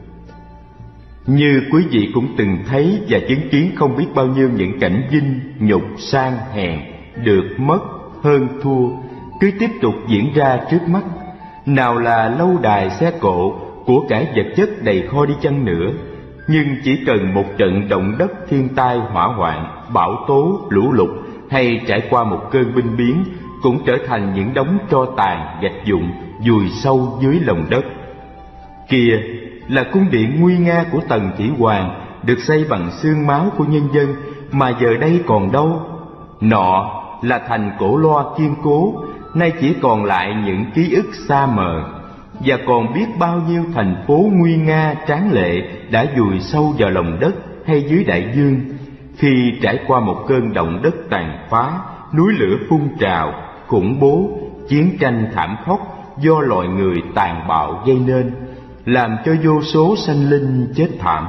Speaker 2: Như quý vị cũng từng thấy và chứng kiến không biết bao nhiêu những cảnh vinh, nhục, sang, hèn, được, mất, hơn, thua cứ tiếp tục diễn ra trước mắt. Nào là lâu đài xe cộ, của cải vật chất đầy kho đi chăng nữa, nhưng chỉ cần một trận động đất, thiên tai, hỏa hoạn, bão tố, lũ lụt hay trải qua một cơn binh biến cũng trở thành những đống tro tàn, gạch vụn vùi sâu dưới lòng đất. Kia là cung điện nguy nga của Tần Thủy Hoàng, được xây bằng xương máu của nhân dân, mà giờ đây còn đâu. Nọ là thành cổ loa kiên cố, nay chỉ còn lại những ký ức xa mờ. Và còn biết bao nhiêu thành phố nguy nga tráng lệ đã vùi sâu vào lòng đất hay dưới đại dương, khi trải qua một cơn động đất tàn phá, núi lửa phun trào, khủng bố, chiến tranh thảm khốc do loài người tàn bạo gây nên, làm cho vô số sanh linh chết thảm.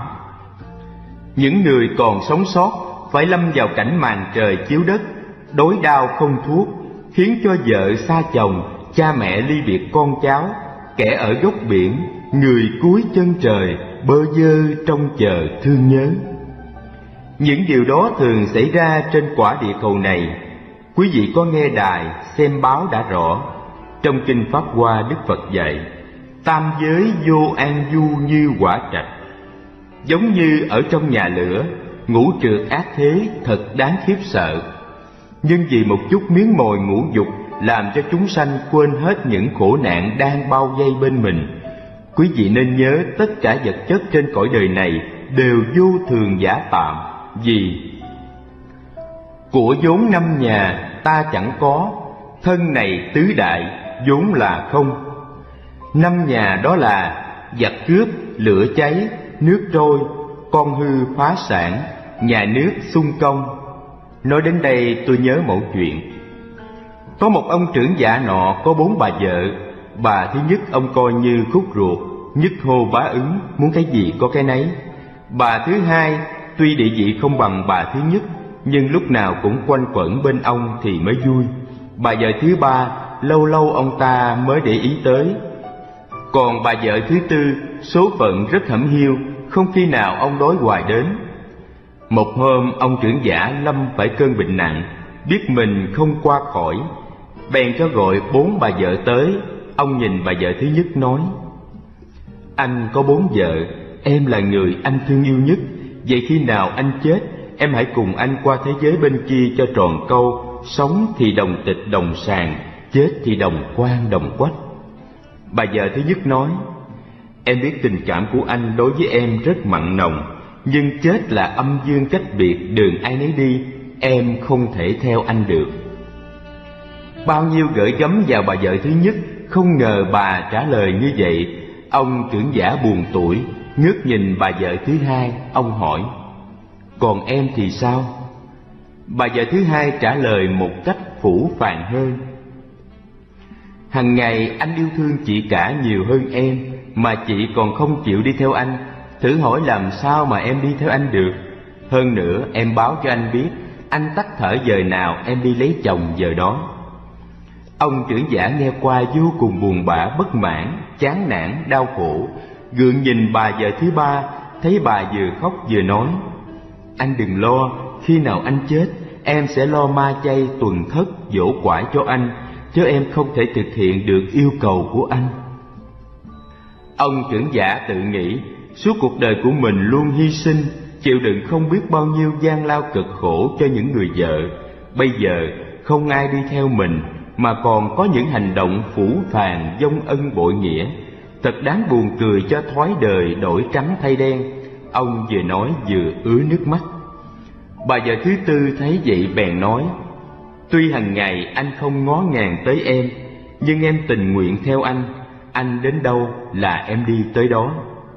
Speaker 2: Những người còn sống sót phải lâm vào cảnh màn trời chiếu đất, đói đau không thuốc, khiến cho vợ xa chồng, cha mẹ ly biệt con cháu, kẻ ở góc biển, người cuối chân trời, bơ vơ trông chờ thương nhớ. Những điều đó thường xảy ra trên quả địa cầu này. Quý vị có nghe đài, xem báo đã rõ. Trong Kinh Pháp Hoa, Đức Phật dạy, tam giới vô an du như quả trạch. Giống như ở trong nhà lửa, ngũ trượt ác thế thật đáng khiếp sợ. Nhưng vì một chút miếng mồi ngũ dục làm cho chúng sanh quên hết những khổ nạn đang bao vây bên mình. Quý vị nên nhớ tất cả vật chất trên cõi đời này đều vô thường giả tạm. Vì của vốn 5 nhà ta chẳng có, thân này tứ đại vốn là không. 5 nhà đó là giặc cướp, lửa cháy, nước trôi, con hư phá sản, nhà nước xung công. Nói đến đây tôi nhớ một chuyện. Có một ông trưởng giả nọ có 4 bà vợ. Bà thứ nhất ông coi như khúc ruột, nhất hô bá ứng, muốn cái gì có cái nấy. Bà thứ hai tuy địa vị không bằng bà thứ nhất, nhưng lúc nào cũng quanh quẩn bên ông thì mới vui. Bà vợ thứ ba lâu lâu ông ta mới để ý tới. Còn bà vợ thứ tư số phận rất hẩm hiu, không khi nào ông đói hoài đến. Một hôm ông trưởng giả lâm phải cơn bệnh nặng, biết mình không qua khỏi, bèn cho gọi 4 bà vợ tới. Ông nhìn bà vợ thứ nhất nói: anh có 4 vợ, em là người anh thương yêu nhất. Vậy khi nào anh chết, em hãy cùng anh qua thế giới bên kia cho tròn câu. Sống thì đồng tịch đồng sàng, chết thì đồng quan đồng quách. Bà vợ thứ nhất nói: em biết tình cảm của anh đối với em rất mặn nồng, nhưng chết là âm dương cách biệt, đường ai nấy đi, em không thể theo anh được. Bao nhiêu gửi gắm vào bà vợ thứ nhất, không ngờ bà trả lời như vậy. Ông trưởng giả buồn tủi, ngước nhìn bà vợ thứ hai. Ông hỏi: còn em thì sao? Bà vợ thứ hai trả lời một cách phũ phàng hơn: hằng ngày anh yêu thương chị cả nhiều hơn em, mà chị còn không chịu đi theo anh. Thử hỏi làm sao mà em đi theo anh được? Hơn nữa em báo cho anh biết, anh tắt thở giờ nào em đi lấy chồng giờ đó. Ông trưởng giả nghe qua vô cùng buồn bã, bất mãn, chán nản, đau khổ, gượng nhìn bà vợ thứ ba, thấy bà vừa khóc vừa nói: anh đừng lo, khi nào anh chết, em sẽ lo ma chay tuần thất dỗ quải cho anh, chứ em không thể thực hiện được yêu cầu của anh. Ông trưởng giả tự nghĩ, suốt cuộc đời của mình luôn hy sinh, chịu đựng không biết bao nhiêu gian lao cực khổ cho những người vợ. Bây giờ không ai đi theo mình, mà còn có những hành động phũ phàng vong ân bội nghĩa, thật đáng buồn cười cho thói đời đổi trắng thay đen. Ông vừa nói vừa ứa nước mắt. Bà vợ thứ tư thấy vậy bèn nói: tuy hàng ngày anh không ngó ngàng tới em, nhưng em tình nguyện theo anh đến đâu là em đi tới đó.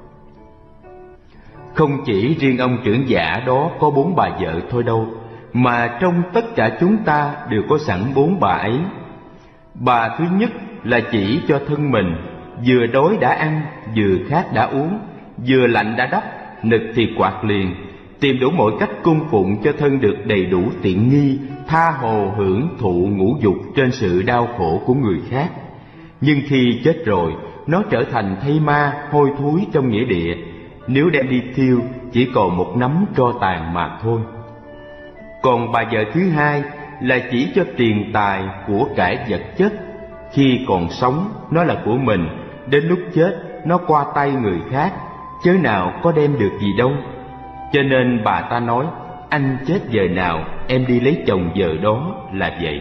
Speaker 2: Không chỉ riêng ông trưởng giả đó có 4 bà vợ thôi đâu, mà trong tất cả chúng ta đều có sẵn 4 bà ấy. Bà thứ nhất là chỉ cho thân mình,
Speaker 3: vừa đói đã ăn, vừa khát đã uống, vừa lạnh đã đắp, nực thì quạt liền, tìm đủ mọi cách cung phụng cho thân được đầy đủ tiện nghi, tha hồ hưởng thụ ngũ dục trên sự đau khổ của người khác. Nhưng khi chết rồi, nó trở thành thây ma hôi thối trong nghĩa địa, nếu đem đi thiêu chỉ còn một nắm tro tàn mà thôi. Còn bà vợ thứ hai là chỉ cho tiền tài của cải vật chất. Khi còn sống nó là của mình, đến lúc chết nó qua tay người khác, chớ nào có đem được gì đâu. Cho nên bà ta nói, anh chết giờ nào em đi lấy chồng giờ đó, là vậy.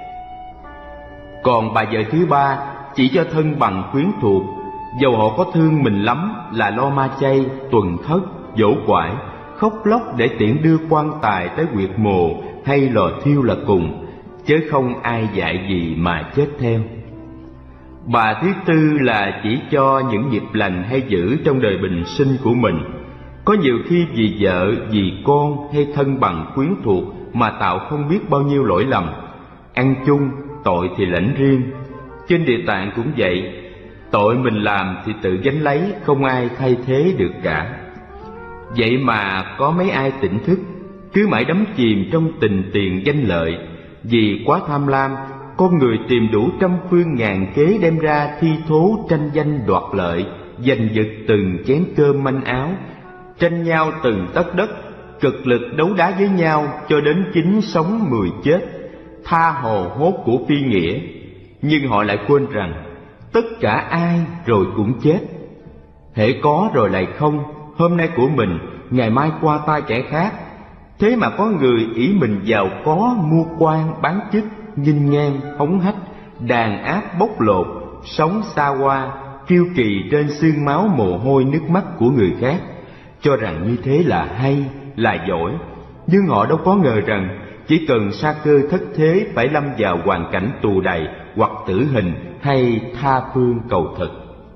Speaker 3: Còn bà vợ thứ ba chỉ cho thân bằng quyến thuộc, dầu họ có thương mình lắm là lo ma chay, tuần thất, dỗ quải, khóc lóc để tiễn đưa quan tài tới huyệt mồ hay lò thiêu là cùng, chớ không ai dạy gì mà chết theo. Bà thứ tư là chỉ cho những nghiệp lành hay dữ trong đời bình sinh của mình. Có nhiều khi vì vợ, vì con hay thân bằng quyến thuộc mà tạo không biết bao nhiêu lỗi lầm. Ăn chung, tội thì lãnh riêng. Trên Địa Tạng cũng vậy, tội mình làm thì tự gánh lấy, không ai thay thế được cả. Vậy mà có mấy ai tỉnh thức, cứ mãi đắm chìm trong tình tiền danh lợi. Vì quá tham lam, con người tìm đủ trăm phương ngàn kế đem ra thi thố tranh danh đoạt lợi, giành giật từng chén cơm manh áo, tranh nhau từng tấc đất, cực lực đấu đá với nhau cho đến 9 sống 10 chết, tha hồ hốt của phi nghĩa. Nhưng họ lại quên rằng tất cả ai rồi cũng chết. Hễ có rồi lại không, hôm nay của mình, ngày mai qua tay kẻ khác. Thế mà có người ỷ mình giàu có, mua quan bán chức, nghinh ngang hống hách, đàn áp bóc lột, sống xa hoa, kiêu kỳ trên xương máu mồ hôi nước mắt của người khác, cho rằng như thế là hay, là giỏi. Nhưng họ đâu có ngờ rằng chỉ cần sa cơ thất thế phải lâm vào hoàn cảnh tù đày hoặc tử hình hay tha phương cầu thực.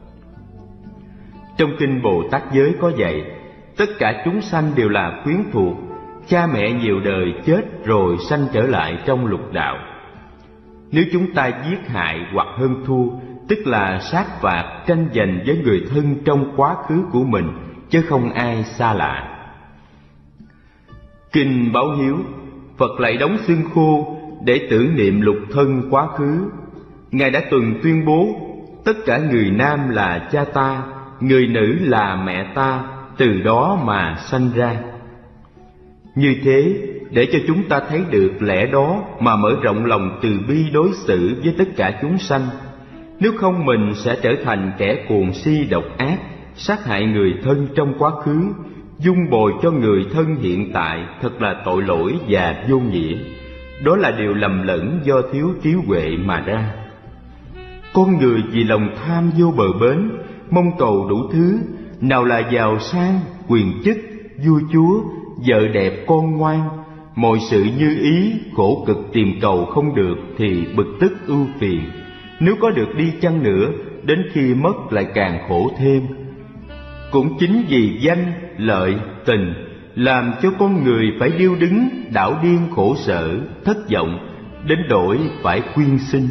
Speaker 3: Trong kinh Bồ Tát giới có dạy, tất cả chúng sanh đều là quyến thuộc, cha mẹ nhiều đời chết rồi sanh trở lại trong lục đạo. Nếu chúng ta giết hại hoặc hơn thua, tức là sát phạt tranh giành với người thân trong quá khứ của mình, chứ không ai xa lạ. Kinh Báo Hiếu, Phật lại đóng xương khô để tưởng niệm lục thân quá khứ. Ngài đã từng tuyên bố, tất cả người nam là cha ta, người nữ là mẹ ta, từ đó mà sanh ra. Như thế, để cho chúng ta thấy được lẽ đó mà mở rộng lòng từ bi đối xử với tất cả chúng sanh. Nếu không mình sẽ trở thành kẻ cuồng si độc ác, sát hại người thân trong quá khứ, dung bồi cho người thân hiện tại, thật là tội lỗi và vô nghĩa. Đó là điều lầm lẫn do thiếu trí huệ mà ra. Con người vì lòng tham vô bờ bến, mong cầu đủ thứ, nào là giàu sang, quyền chức, vua chúa, vợ đẹp con ngoan, mọi sự như ý, khổ cực tìm cầu không được thì bực tức ưu phiền. Nếu có được đi chăng nữa, đến khi mất lại càng khổ thêm. Cũng chính vì danh, lợi, tình làm cho con người phải điêu đứng, đảo điên khổ sở, thất vọng, đến đổi phải quyên sinh.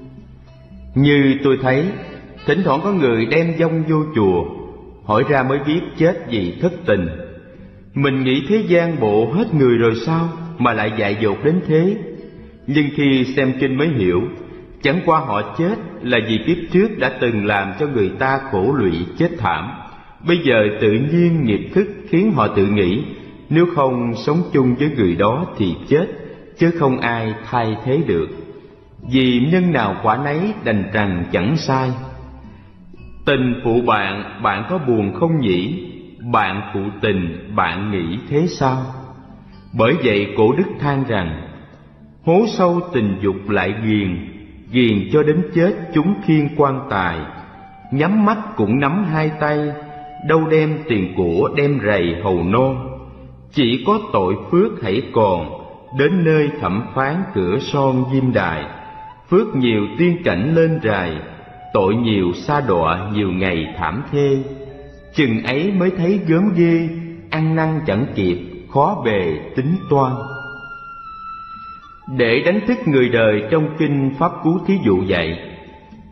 Speaker 3: Như tôi thấy, thỉnh thoảng có người đem vong vô chùa, hỏi ra mới biết chết vì thất tình. Mình nghĩ thế gian bộ hết người rồi sao mà lại dại dột đến thế? Nhưng khi xem kinh mới hiểu, chẳng qua họ chết là vì kiếp trước đã từng làm cho người ta khổ lụy chết thảm. Bây giờ tự nhiên nghiệp thức khiến họ tự nghĩ, nếu không sống chung với người đó thì chết, chứ không ai thay thế được. Vì nhân nào quả nấy đành rằng chẳng sai. Tình phụ bạn, bạn có buồn không nhỉ? Bạn phụ tình, bạn nghĩ thế sao? Bởi vậy cổ đức than rằng, hố sâu tình dục lại ghiền, ghiền cho đến chết chúng khiêng quan tài. Nhắm mắt cũng nắm hai tay, đâu đem tiền của đem rầy hầu non. Chỉ có tội phước hãy còn, đến nơi thẩm phán cửa son diêm đài. Phước nhiều tiên cảnh lên rài, tội nhiều sa đọa nhiều ngày thảm thê. Chừng ấy mới thấy gớm ghê, ăn năn chẳng kịp, khó bề tính toan. Để đánh thức người đời trong kinh Pháp Cú thí dụ dạy,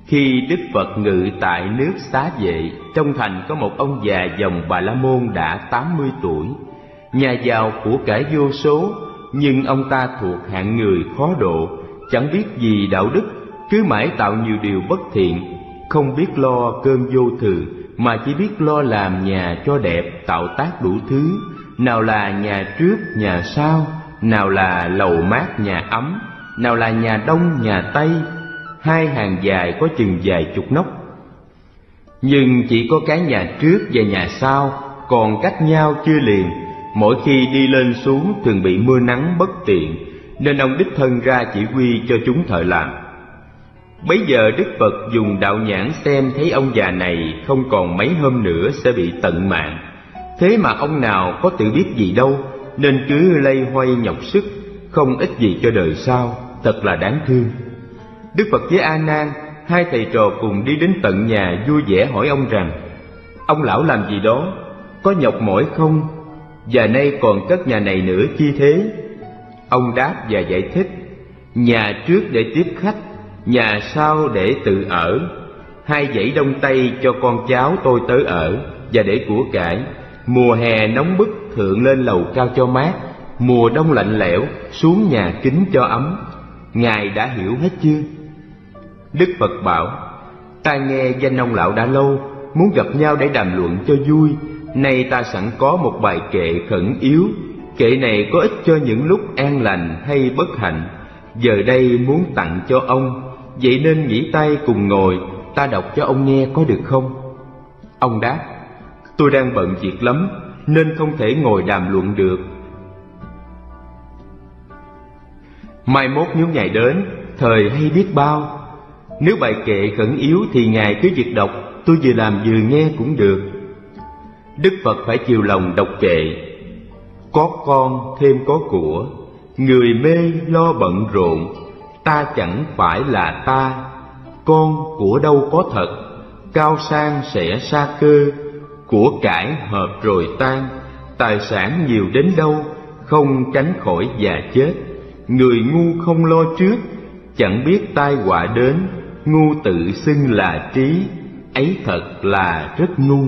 Speaker 3: Khi Đức Phật ngự tại nước Xá Vệ, trong thành có một ông già dòng Bà La Môn đã 80 tuổi, nhà giàu của cải vô số, nhưng ông ta thuộc hạng người khó độ, chẳng biết gì đạo đức, cứ mãi tạo nhiều điều bất thiện, không biết lo cơm vô thường, mà chỉ biết lo làm nhà cho đẹp, tạo tác đủ thứ, nào là nhà trước nhà sau, nào là lầu mát nhà ấm, nào là nhà đông nhà tây, hai hàng dài có chừng vài chục nóc. Nhưng chỉ có cái nhà trước và nhà sau, còn cách nhau chưa liền, mỗi khi đi lên xuống thường bị mưa nắng bất tiện, nên ông đích thân ra chỉ huy cho chúng thợ làm. Bấy giờ Đức Phật dùng đạo nhãn xem thấy ông già này không còn mấy hôm nữa sẽ bị tận mạng. Thế mà ông nào có tự biết gì đâu, nên cứ loay hoay nhọc sức, không ích gì cho đời sau, thật là đáng thương. Đức Phật với A Nan, hai thầy trò cùng đi đến tận nhà vui vẻ hỏi ông rằng: ông lão làm gì đó, có nhọc mỏi không, và nay còn cất nhà này nữa chi thế? Ông đáp và giải thích: nhà trước để tiếp khách, nhà sau để tự ở, hai dãy đông tây cho con cháu tôi tới ở, và để của cải. Mùa hè nóng bức thượng lên lầu cao cho mát, mùa đông lạnh lẽo xuống nhà kính cho ấm. Ngài đã hiểu hết chưa? Đức Phật bảo: ta nghe danh ông lão đã lâu, muốn gặp nhau để đàm luận cho vui. Nay ta sẵn có một bài kệ khẩn yếu. Kệ này có ích cho những lúc an lành hay bất hạnh, giờ đây muốn tặng cho ông, vậy nên nghỉ tay cùng ngồi, ta đọc cho ông nghe có được không? Ông đáp: tôi đang bận việc lắm, nên không thể ngồi đàm luận được. Mai mốt nếu Ngài đến, thời hay biết bao. Nếu bài kệ khẩn yếu thì Ngài cứ việc đọc, tôi vừa làm vừa nghe cũng được. Đức Phật phải chiều lòng đọc kệ: có con thêm có của, người mê lo bận rộn, ta chẳng phải là ta. Con của đâu có thật, cao sang sẽ xa cơ, của cải hợp rồi tan, tài sản nhiều đến đâu, không tránh khỏi già chết. Người ngu không lo trước, chẳng biết tai họa đến, ngu tự xưng là trí, ấy thật là rất ngu.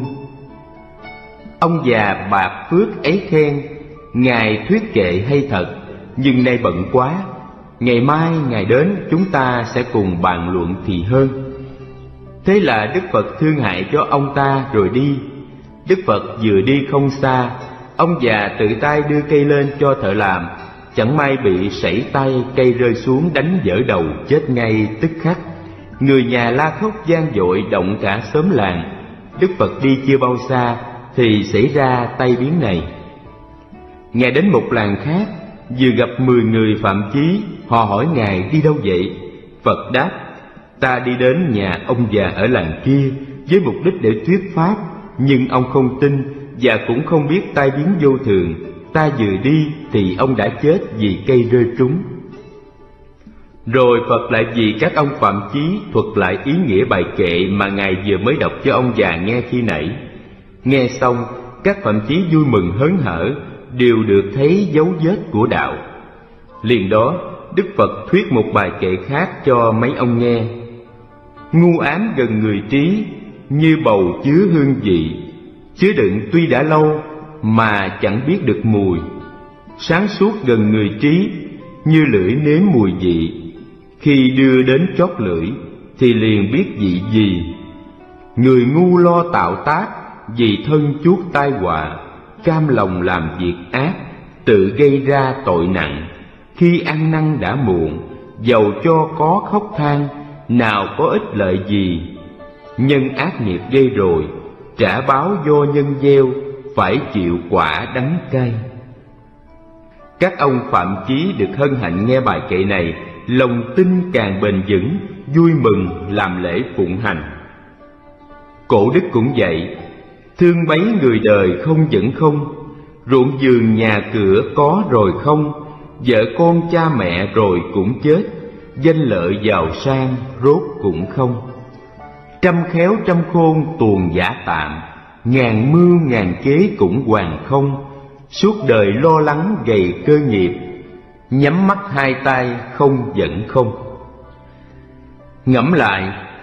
Speaker 3: Ông già bạc phước ấy khen: Ngài thuyết kệ hay thật, nhưng nay bận quá, ngày mai Ngài đến chúng ta sẽ cùng bàn luận thì hơn. Thế là Đức Phật thương hại cho ông ta rồi đi. Đức Phật vừa đi không xa, ông già tự tay đưa cây lên cho thợ làm, chẳng may bị sẩy tay, cây rơi xuống đánh vỡ đầu, chết ngay tức khắc. Người nhà la khóc vang dội, động cả xóm làng. Đức Phật đi chưa bao xa thì xảy ra tai biến này. Ngài đến một làng khác, vừa gặp 10 người phạm chí. Họ hỏi Ngài đi đâu vậy? Phật đáp: ta đi đến nhà ông già ở làng kia với mục đích để thuyết pháp, nhưng ông không tin và cũng không biết tai biến vô thường. Ta vừa đi thì ông đã chết vì cây rơi trúng. Rồi Phật lại vì các ông phạm chí thuật lại ý nghĩa bài kệ mà Ngài vừa mới đọc cho ông già nghe khi nãy. Nghe xong, các phạm chí vui mừng hớn hở, đều được thấy dấu vết của đạo. Liền đó, Đức Phật thuyết một bài kệ khác cho mấy ông nghe: ngu ám gần người trí, như bầu chứa hương vị, chứa đựng tuy đã lâu mà chẳng biết được mùi. Sáng suốt gần người trí, như lưỡi nếm mùi vị, khi đưa đến chót lưỡi thì liền biết vị gì. Người ngu lo tạo tác, vì thân chuốc tai họa, cam lòng làm việc ác, tự gây ra tội nặng. Khi ăn năn đã muộn, dầu cho có khóc than, nào có ích lợi gì. Nhân ác nghiệp gây rồi, trả báo do nhân gieo, phải chịu quả đắng cay. Các ông phạm chí được hân hạnh nghe bài kệ này, lòng tin càng bền vững, vui mừng làm lễ phụng hành. Cổ đức cũng vậy: thương bấy người đời không vẫn không, ruộng vườn nhà cửa có rồi không, vợ con cha mẹ rồi cũng chết, danh lợi giàu sang rốt cũng không. Trăm khéo trăm khôn tuồng giả tạm, ngàn mưu ngàn kế cũng hoàn không. Suốt đời lo lắng gầy cơ nghiệp, nhắm mắt hai tay không vẫn không. Ngẫm lại,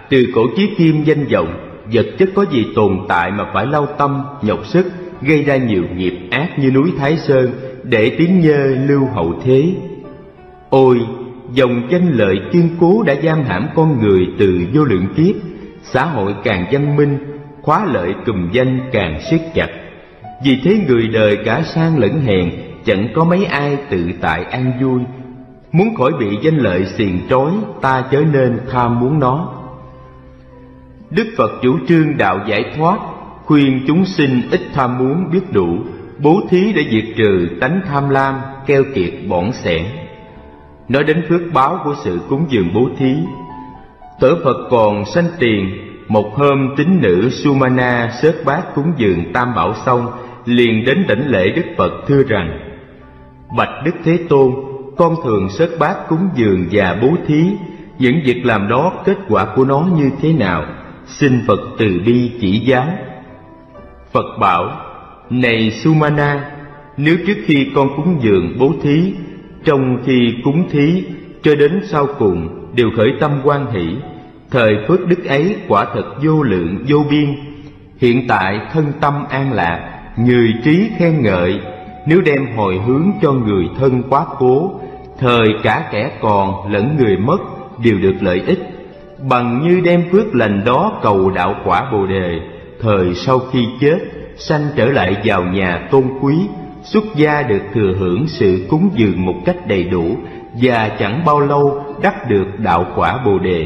Speaker 3: Từ cổ chí kim danh vọng, vật chất có gì tồn tại mà phải lao tâm, nhọc sức, gây ra nhiều nghiệp ác như núi Thái Sơn để tiếng nhơ lưu hậu thế. Ôi, dòng danh lợi kiên cố đã giam hãm con người từ vô lượng kiếp. Xã hội càng văn minh, khóa lợi cùm danh càng siết chặt. Vì thế người đời cả sang lẫn hèn, chẳng có mấy ai tự tại an vui. Muốn khỏi bị danh lợi xiềng trói, ta chớ nên tham muốn nó. Đức Phật chủ trương đạo giải thoát, khuyên chúng sinh ít tham muốn biết đủ, bố thí để diệt trừ tánh tham lam, keo kiệt bỏn sẻn. Nói đến phước báo của sự cúng dường bố thí, Tổ Phật còn sanh tiền. Một hôm tín nữ Sumana xớt bát cúng dường Tam Bảo xong, liền đến đảnh lễ Đức Phật thưa rằng: Bạch Đức Thế Tôn, con thường xớt bát cúng dường và bố thí, những việc làm đó kết quả của nó như thế nào? Xin Phật từ bi chỉ giáo. Phật bảo: Này Sumana, nếu trước khi con cúng dường bố thí, trong khi cúng thí cho đến sau cùng đều khởi tâm hoan hỷ, thời phước đức ấy quả thật vô lượng vô biên. Hiện tại thân tâm an lạc, người trí khen ngợi, nếu đem hồi hướng cho người thân quá cố, thời cả kẻ còn lẫn người mất đều được lợi ích, bằng như đem phước lành đó cầu đạo quả Bồ Đề, thời sau khi chết sanh trở lại vào nhà tôn quý, xuất gia được thừa hưởng sự cúng dường một cách đầy đủ, và chẳng bao lâu đắc được đạo quả Bồ Đề.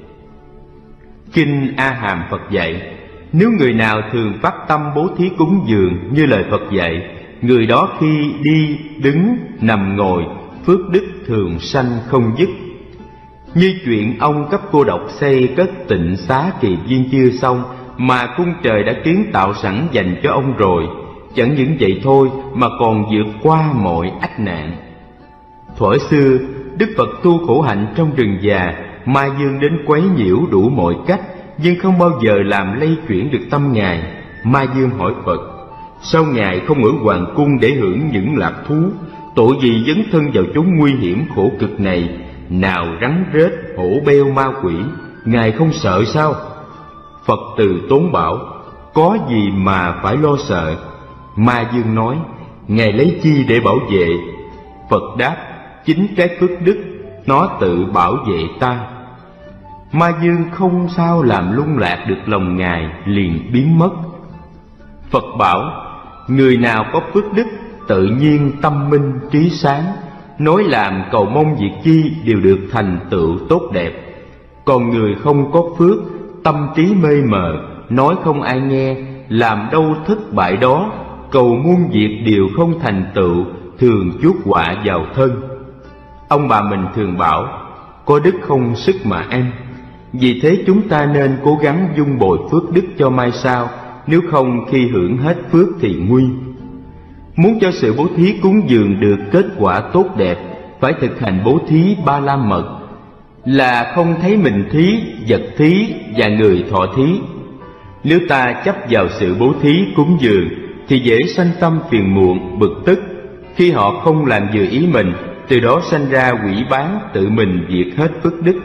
Speaker 3: Kinh A Hàm Phật dạy, nếu người nào thường phát tâm bố thí cúng dường như lời Phật dạy, người đó khi đi, đứng, nằm ngồi, phước đức thường sanh không dứt. Như chuyện ông cấp cô độc xây cất tịnh xá Kỳ Viên chưa xong, mà cung trời đã kiến tạo sẵn dành cho ông rồi. Chẳng những vậy thôi mà còn vượt qua mọi ách nạn. Thuở xưa, Đức Phật tu khổ hạnh trong rừng già, ma dương đến quấy nhiễu đủ mọi cách, nhưng không bao giờ làm lay chuyển được tâm Ngài. Ma dương hỏi Phật: sao Ngài không ở hoàng cung để hưởng những lạc thú? Tội gì dấn thân vào chốn nguy hiểm khổ cực này? Nào rắn rết, hổ beo, ma quỷ, Ngài không sợ sao? Phật từ tốn bảo: có gì mà phải lo sợ? Ma dương nói: Ngài lấy chi để bảo vệ? Phật đáp: chính cái phước đức, nó tự bảo vệ ta. Ma dương không sao làm lung lạc được lòng Ngài, liền biến mất. Phật bảo: người nào có phước đức, tự nhiên tâm minh trí sáng, nói làm cầu mong việc chi đều được thành tựu tốt đẹp. Còn người không có phước, tâm trí mê mờ, nói không ai nghe, làm đâu thất bại đó, cầu muôn việc đều không thành tựu, thường chuốc họa vào thân. Ông bà mình thường bảo: có đức không sức mà ăn. Vì thế chúng ta nên cố gắng vun bồi phước đức cho mai sau, nếu không khi hưởng hết phước thì nguy. Muốn cho sự bố thí cúng dường được kết quả tốt đẹp, phải thực hành bố thí ba la mật, là không thấy mình thí, vật thí và người thọ thí. Nếu ta chấp vào sự bố thí cúng dường thì dễ sanh tâm phiền muộn, bực tức. Khi họ không làm vừa ý mình, từ đó sanh ra quỷ bán, tự mình diệt hết phước đức.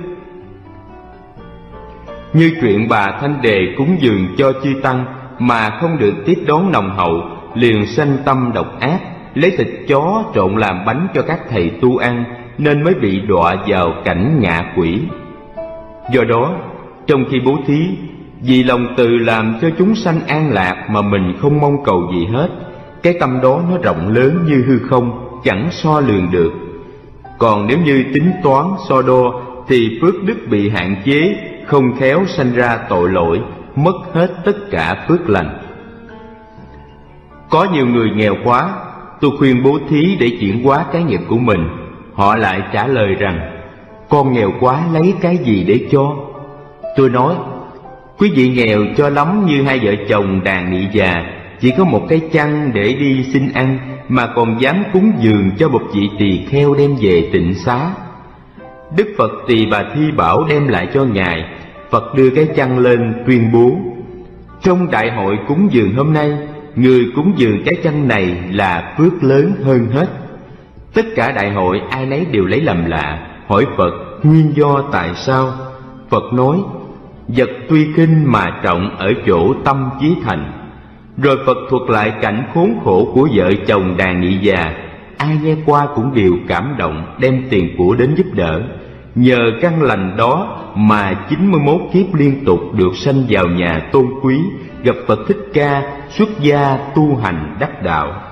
Speaker 3: Như chuyện bà Thanh Đề cúng dường cho chư tăng mà không được tiếp đón nồng hậu, liền sanh tâm độc ác, lấy thịt chó trộn làm bánh cho các thầy tu ăn, nên mới bị đọa vào cảnh ngạ quỷ. Do đó, trong khi bố thí, vì lòng từ làm cho chúng sanh an lạc mà mình không mong cầu gì hết, cái tâm đó nó rộng lớn như hư không, chẳng so lường được. Còn nếu như tính toán so đo thì phước đức bị hạn chế, không khéo sanh ra tội lỗi, mất hết tất cả phước lành. Có nhiều người nghèo quá, tôi khuyên bố thí để chuyển hóa cái nghiệp của mình. Họ lại trả lời rằng: con nghèo quá lấy cái gì để cho? Tôi nói: quý vị nghèo cho lắm như hai vợ chồng đàn nị già, chỉ có một cái chăn để đi xin ăn mà còn dám cúng dường cho một vị tỳ kheo đem về tịnh xá. Đức Phật Tỳ Bà Thi Bảo đem lại cho Ngài. Phật đưa cái chăn lên tuyên bố: trong đại hội cúng dường hôm nay, người cúng dường cái chăn này là phước lớn hơn hết. Tất cả đại hội ai nấy đều lấy làm lạ, hỏi Phật nguyên do tại sao. Phật nói: vật tuy khinh mà trọng ở chỗ tâm chí thành. Rồi Phật thuật lại cảnh khốn khổ của vợ chồng đàn nghị già. Ai nghe qua cũng đều cảm động, đem tiền của đến giúp đỡ. Nhờ căn lành đó mà 91 kiếp liên tục được sanh vào nhà tôn quý, gặp Phật Thích Ca, xuất gia tu hành đắc đạo.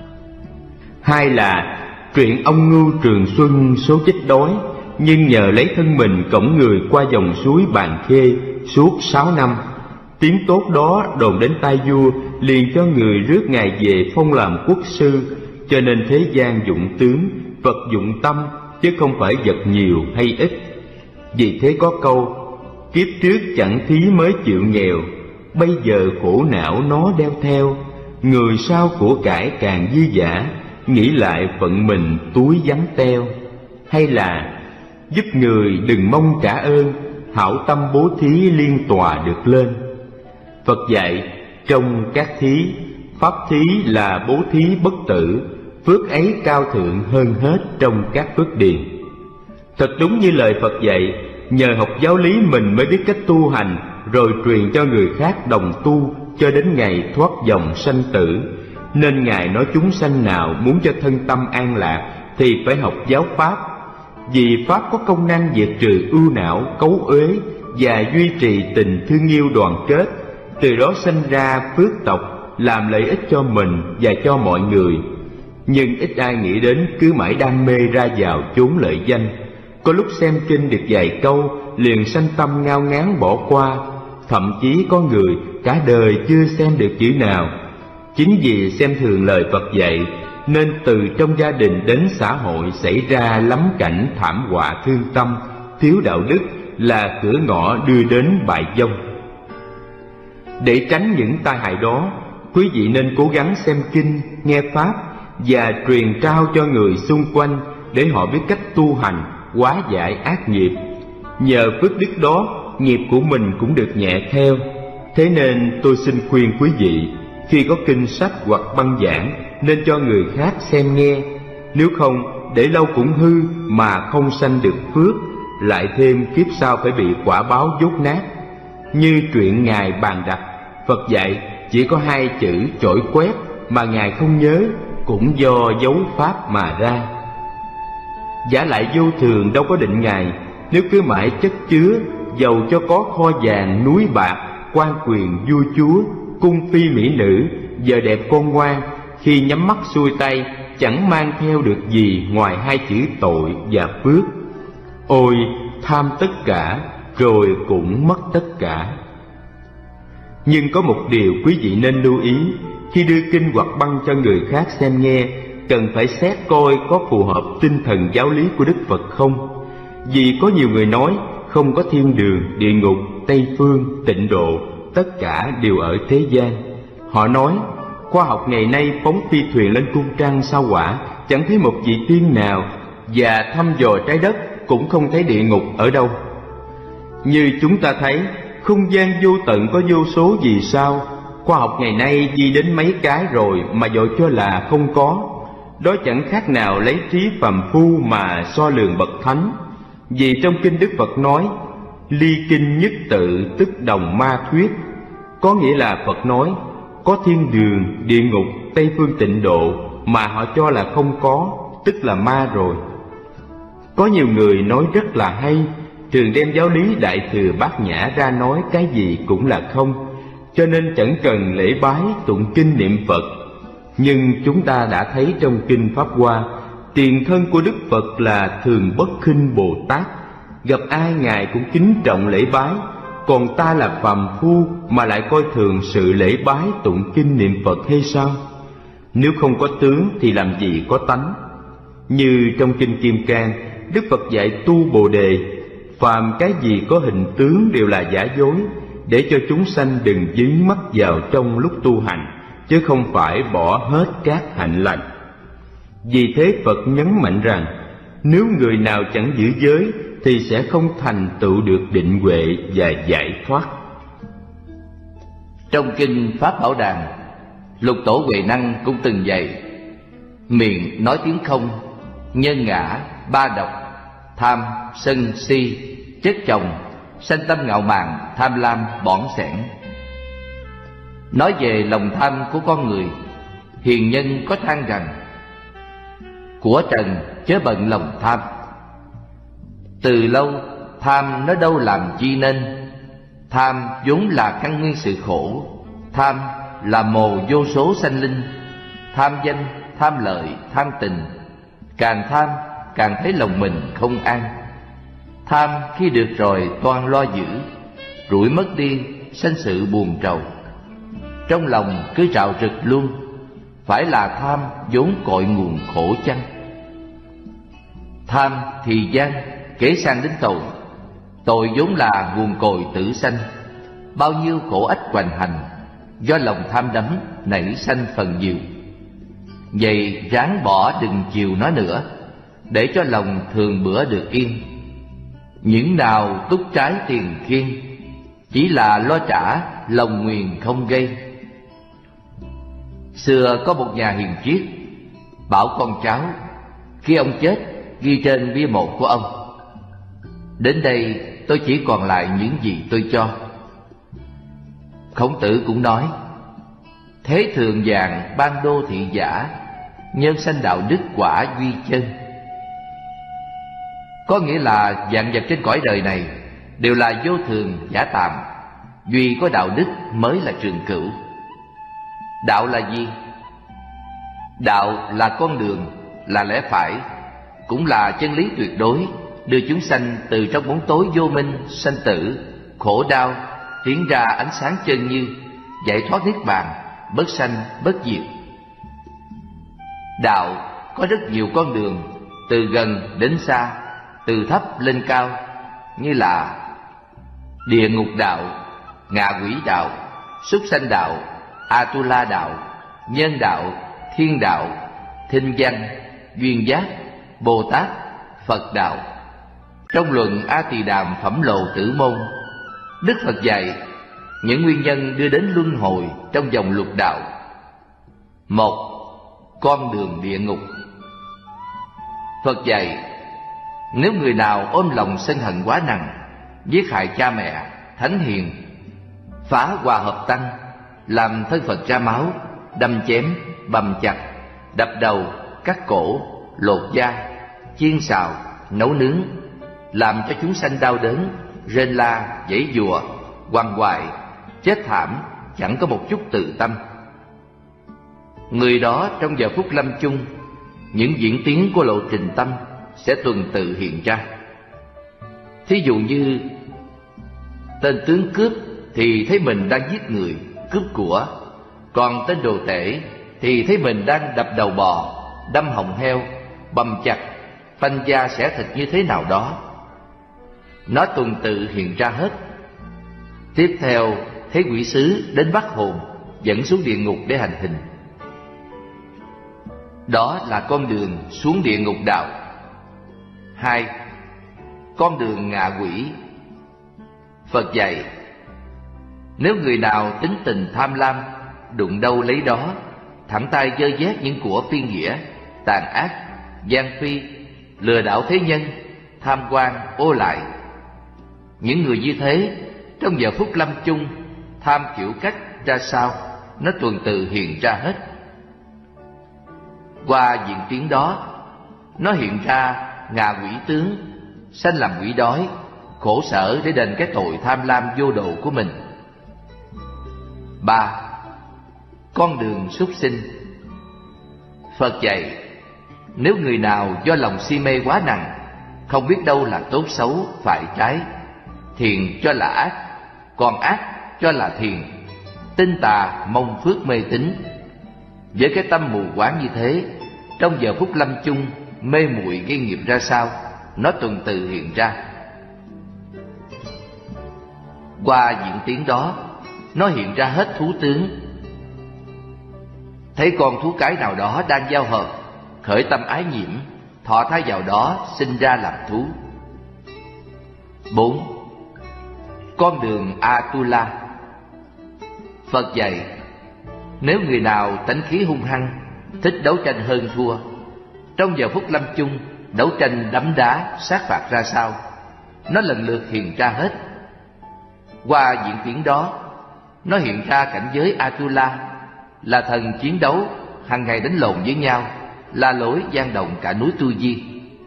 Speaker 3: Hai là truyện ông Ngưu Trường Xuân số chết đói, nhưng nhờ lấy thân mình cõng người qua dòng suối Bàn Khê suốt 6 năm. Tiếng tốt đó đồn đến tai vua, liền cho người rước ngài về phong làm quốc sư. Cho nên thế gian dụng tướng, Phật dụng tâm, chứ không phải vật nhiều hay ít. Vì thế có câu, kiếp trước chẳng thí mới chịu nghèo, bây giờ khổ não nó đeo theo. Người sau của cải càng dư dả, nghĩ lại phận mình túi vắng teo. Hay là giúp người đừng mong trả ơn, hảo tâm bố thí liên tòa được lên. Phật dạy trong các thí, pháp thí là bố thí bất tử, phước ấy cao thượng hơn hết trong các phước điền. Thật đúng như lời Phật dạy, nhờ học giáo lý mình mới biết cách tu hành, rồi truyền cho người khác đồng tu cho đến ngày thoát dòng sanh tử. Nên Ngài nói chúng sanh nào muốn cho thân tâm an lạc thì phải học giáo Pháp. Vì Pháp có công năng diệt trừ ưu não, cấu uế và duy trì tình thương yêu đoàn kết. Từ đó sanh ra phước tộc, làm lợi ích cho mình và cho mọi người. Nhưng ít ai nghĩ đến cứ mãi đam mê ra vào chốn lợi danh. Có lúc xem kinh được vài câu liền sanh tâm ngao ngán bỏ qua. Thậm chí có người cả đời chưa xem được chữ nào. Chính vì xem thường lời Phật dạy nên từ trong gia đình đến xã hội xảy ra lắm cảnh thảm họa thương tâm, thiếu đạo đức là cửa ngõ đưa đến bại vong. Để tránh những tai hại đó, quý vị nên cố gắng xem kinh, nghe Pháp và truyền trao cho người xung quanh để họ biết cách tu hành, hóa giải ác nghiệp. Nhờ phước đức đó, nghiệp của mình cũng được nhẹ theo. Thế nên tôi xin khuyên quý vị, khi có kinh sách hoặc băng giảng nên cho người khác xem nghe. Nếu không, để lâu cũng hư mà không sanh được phước, lại thêm kiếp sau phải bị quả báo dốt nát. Như truyện Ngài Bàn Đặc, Phật dạy chỉ có 2 chữ chổi quét mà Ngài không nhớ, cũng do dấu pháp mà ra. Giả lại vô thường đâu có định ngày, nếu cứ mãi chất chứa, dầu cho có kho vàng núi bạc, quan quyền vua chúa, cung phi mỹ nữ, vợ đẹp con ngoan, khi nhắm mắt xuôi tay chẳng mang theo được gì ngoài 2 chữ tội và phước. Ôi tham tất cả rồi cũng mất tất cả. Nhưng có một điều quý vị nên lưu ý, khi đưa kinh hoặc băng cho người khác xem nghe, cần phải xét coi có phù hợp tinh thần giáo lý của Đức Phật không. Vì có nhiều người nói không có thiên đường, địa ngục, Tây phương, tịnh độ, tất cả đều ở thế gian. Họ nói khoa học ngày nay phóng phi thuyền lên cung trăng sao Hỏa, chẳng thấy một vị tiên nào, và thăm dò trái đất cũng không thấy địa ngục ở đâu. Như chúng ta thấy, không gian vô tận có vô số vì sao. Khoa học ngày nay đi đến mấy cái rồi mà dội cho là không có. Đó chẳng khác nào lấy trí phàm phu mà so lường bậc thánh. Vì trong kinh Đức Phật nói, ly kinh nhất tự tức đồng ma thuyết. Có nghĩa là Phật nói, có thiên đường, địa ngục, Tây phương tịnh độ mà họ cho là không có, tức là ma rồi. Có nhiều người nói rất là hay, thường đem giáo lý Đại Thừa Bát Nhã ra nói cái gì cũng là không, cho nên chẳng cần lễ bái, tụng kinh niệm Phật. Nhưng chúng ta đã thấy trong kinh Pháp Hoa, tiền thân của Đức Phật là Thường Bất Khinh Bồ Tát, gặp ai Ngài cũng kính trọng lễ bái. Còn ta là phàm phu mà lại coi thường sự lễ bái tụng kinh niệm Phật hay sao? Nếu không có tướng thì làm gì có tánh? Như trong kinh Kim Cang, Đức Phật dạy tu Bồ Đề, phàm cái gì có hình tướng đều là giả dối, để cho chúng sanh đừng dính mắc vào trong lúc tu hành, chứ không phải bỏ hết các hạnh lành. Vì thế Phật nhấn mạnh rằng, nếu người nào chẳng giữ giới thì sẽ không thành tựu được định huệ và giải thoát.
Speaker 4: Trong kinh Pháp Bảo Đàn, Lục Tổ Huệ Năng cũng từng dạy, miệng nói tiếng không, nhân ngã, ba độc, tham, sân, si, chết chồng, sanh tâm ngạo mạn, tham lam, bỏng sẻn. Nói về lòng tham của con người, hiền nhân có than rằng: của trần chớ bận lòng tham. Từ lâu tham nó đâu làm chi nên. Tham vốn là căn nguyên sự khổ. Tham là mồ vô số sanh linh. Tham danh, tham lợi, tham tình. Càng tham càng thấy lòng mình không an. Tham khi được rồi toan lo giữ, rủi mất đi sanh sự buồn trầu. Trong lòng cứ trạo rực luôn, phải là tham vốn cội nguồn khổ chăng? Tham thì gian kể sang đến tội. Tội vốn là nguồn cội tử sanh. Bao nhiêu khổ ách hoành hành, do lòng tham đắm nảy sanh phần nhiều. Vậy ráng bỏ đừng chiều nó nữa, để cho lòng thường bữa được yên. Những nào túc trái tiền khiên, chỉ là lo trả lòng nguyền không gây. Xưa có một nhà hiền triết bảo con cháu khi ông chết ghi trên bia mộ của ông: đến đây tôi chỉ còn lại những gì tôi cho. Khổng Tử cũng nói: thế thường vàng ban đô thị giả, nhân sanh đạo đức quả duy chân. Có nghĩa là vạn vật trên cõi đời này đều là vô thường giả tạm, duy có đạo đức mới là trường cửu. Đạo là gì? Đạo là con đường, là lẽ phải, cũng là chân lý tuyệt đối, đưa chúng sanh từ trong bóng tối vô minh, sanh tử, khổ đau, tiến ra ánh sáng chân như, giải thoát niết bàn, bất sanh bất diệt. Đạo có rất nhiều con đường, từ gần đến xa, từ thấp lên cao, như là địa ngục đạo, ngạ quỷ đạo, súc sanh đạo, Atula đạo, nhân đạo, thiên đạo, thinh văn, duyên giác, Bồ Tát, Phật đạo. Trong luận A Tỳ Đàm Phẩm Lộ Tử Môn, Đức Phật dạy những nguyên nhân đưa đến luân hồi trong dòng lục đạo. 1. Con đường địa ngục. Phật dạy nếu người nào ôm lòng sân hận quá nặng, giết hại cha mẹ, thánh hiền, phá hòa hợp tăng, làm thân Phật ra máu, đâm chém, bầm chặt, đập đầu, cắt cổ, lột da, chiên xào, nấu nướng, làm cho chúng sanh đau đớn, rên la, giãy giụa, quằn quại, chết thảm, chẳng có một chút tự tâm. Người đó trong giờ phút lâm chung, những diễn tiến của lộ trình tâm sẽ tuần tự hiện ra. Thí dụ như tên tướng cướp thì thấy mình đang giết người, cướp của, còn tên đồ tể thì thấy mình đang đập đầu bò, đâm họng heo, bầm chặt, phanh da xẻ thịt như thế nào đó. Nó tuần tự hiện ra hết. Tiếp theo thấy quỷ sứ đến bắt hồn, dẫn xuống địa ngục để hành hình. Đó là con đường xuống địa ngục đạo. 2. Con đường ngạ quỷ. Phật dạy nếu người nào tính tình tham lam, đụng đâu lấy đó, thẳng tay dơ vét những của phi nghĩa, tàn ác, gian phi, lừa đảo thế nhân, tham quan, ô lại. Những người như thế trong giờ phút lâm chung, tham kiểu cách ra sao, nó tuần tự hiện ra hết. Qua diễn tiến đó, nó hiện ra ngạ quỷ tướng, sanh làm quỷ đói, khổ sở để đền cái tội tham lam vô độ của mình. 3. Con đường súc sinh. Phật dạy nếu người nào do lòng si mê quá nặng, không biết đâu là tốt xấu, phải trái, thiện cho là ác, còn ác cho là thiện, tinh tà mong phước mê tín. Với cái tâm mù quáng như thế, trong giờ phút lâm chung, mê muội gây nghiệp ra sao, nó tuần tự hiện ra. Qua diễn tiến đó, nó hiện ra hết thú tướng. Thấy con thú cái nào đó đang giao hợp, khởi tâm ái nhiễm, thọ thai vào đó, sinh ra làm thú. 4. Con đường Atula. Phật dạy nếu người nào tánh khí hung hăng, thích đấu tranh hơn thua, trong giờ phút lâm chung, đấu tranh đấm đá, sát phạt ra sao, nó lần lượt hiện ra hết. Qua diễn tiến đó, nó hiện ra cảnh giới Atula, là thần chiến đấu, hàng ngày đánh lộn với nhau, la lối gian động cả núi Tu Di.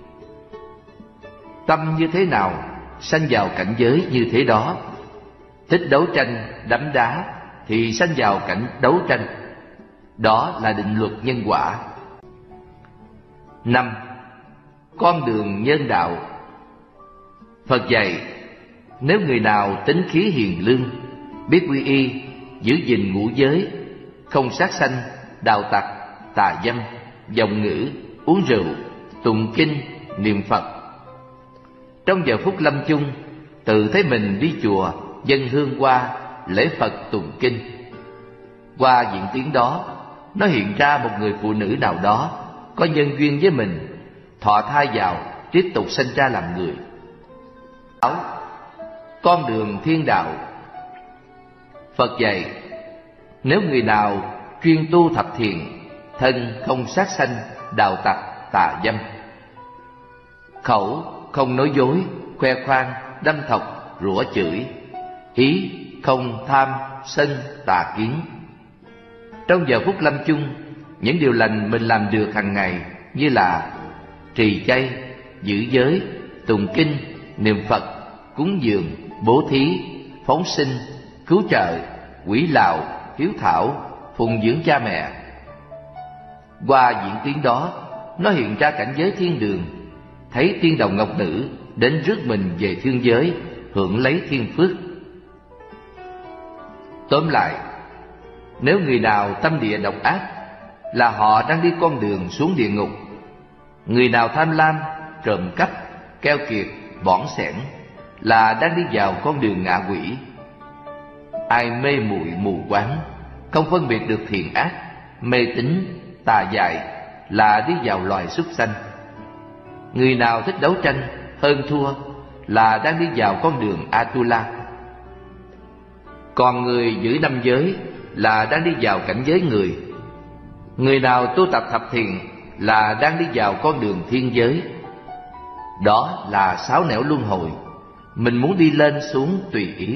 Speaker 4: Tâm như thế nào, sanh vào cảnh giới như thế đó. Thích đấu tranh, đấm đá thì sanh vào cảnh đấu tranh. Đó là định luật nhân quả. 5. Con đường nhân đạo. Phật dạy, nếu người nào tính khí hiền lương, biết quy y, giữ gìn ngũ giới, không sát sanh, đạo tặc, tà dâm, vọng ngữ, uống rượu, tụng kinh, niệm Phật, trong giờ phút lâm chung, tự thấy mình đi chùa, dâng hương qua, lễ Phật tụng kinh. Qua diễn tiến đó, nó hiện ra một người phụ nữ nào đó có nhân duyên với mình, thọ thai vào, tiếp tục sinh ra làm người. 6. Con đường thiên đạo. Phật dạy, nếu người nào chuyên tu thập thiện, thân không sát sanh, đạo tặc, tà dâm, khẩu không nói dối, khoe khoang, đâm thọc, rủa chửi, ý không tham, sân, tà kiến. Trong giờ phút lâm chung, những điều lành mình làm được hàng ngày như là trì chay, giữ giới, tụng kinh, niệm Phật, cúng dường, bố thí, phóng sinh, cứu trợ, quỷ lạo, hiếu thảo, phụng dưỡng cha mẹ. Qua diễn tiến đó, nó hiện ra cảnh giới thiên đường, thấy tiên đồng ngọc nữ đến rước mình về thiên giới, hưởng lấy thiên phước. Tóm lại, nếu người nào tâm địa độc ác, là họ đang đi con đường xuống địa ngục. Người nào tham lam, trộm cắp, keo kiệt, bỏn sẻn, là đang đi vào con đường ngạ quỷ. Ai mê muội mù quáng, không phân biệt được thiện ác, mê tín, tà dại, là đi vào loài súc sanh. Người nào thích đấu tranh, hơn thua, là đang đi vào con đường Atula. Còn người giữ năm giới là đang đi vào cảnh giới người. Người nào tu tập thập thiện là đang đi vào con đường thiên giới. Đó là 6 nẻo luân hồi, mình muốn đi lên xuống tùy ý.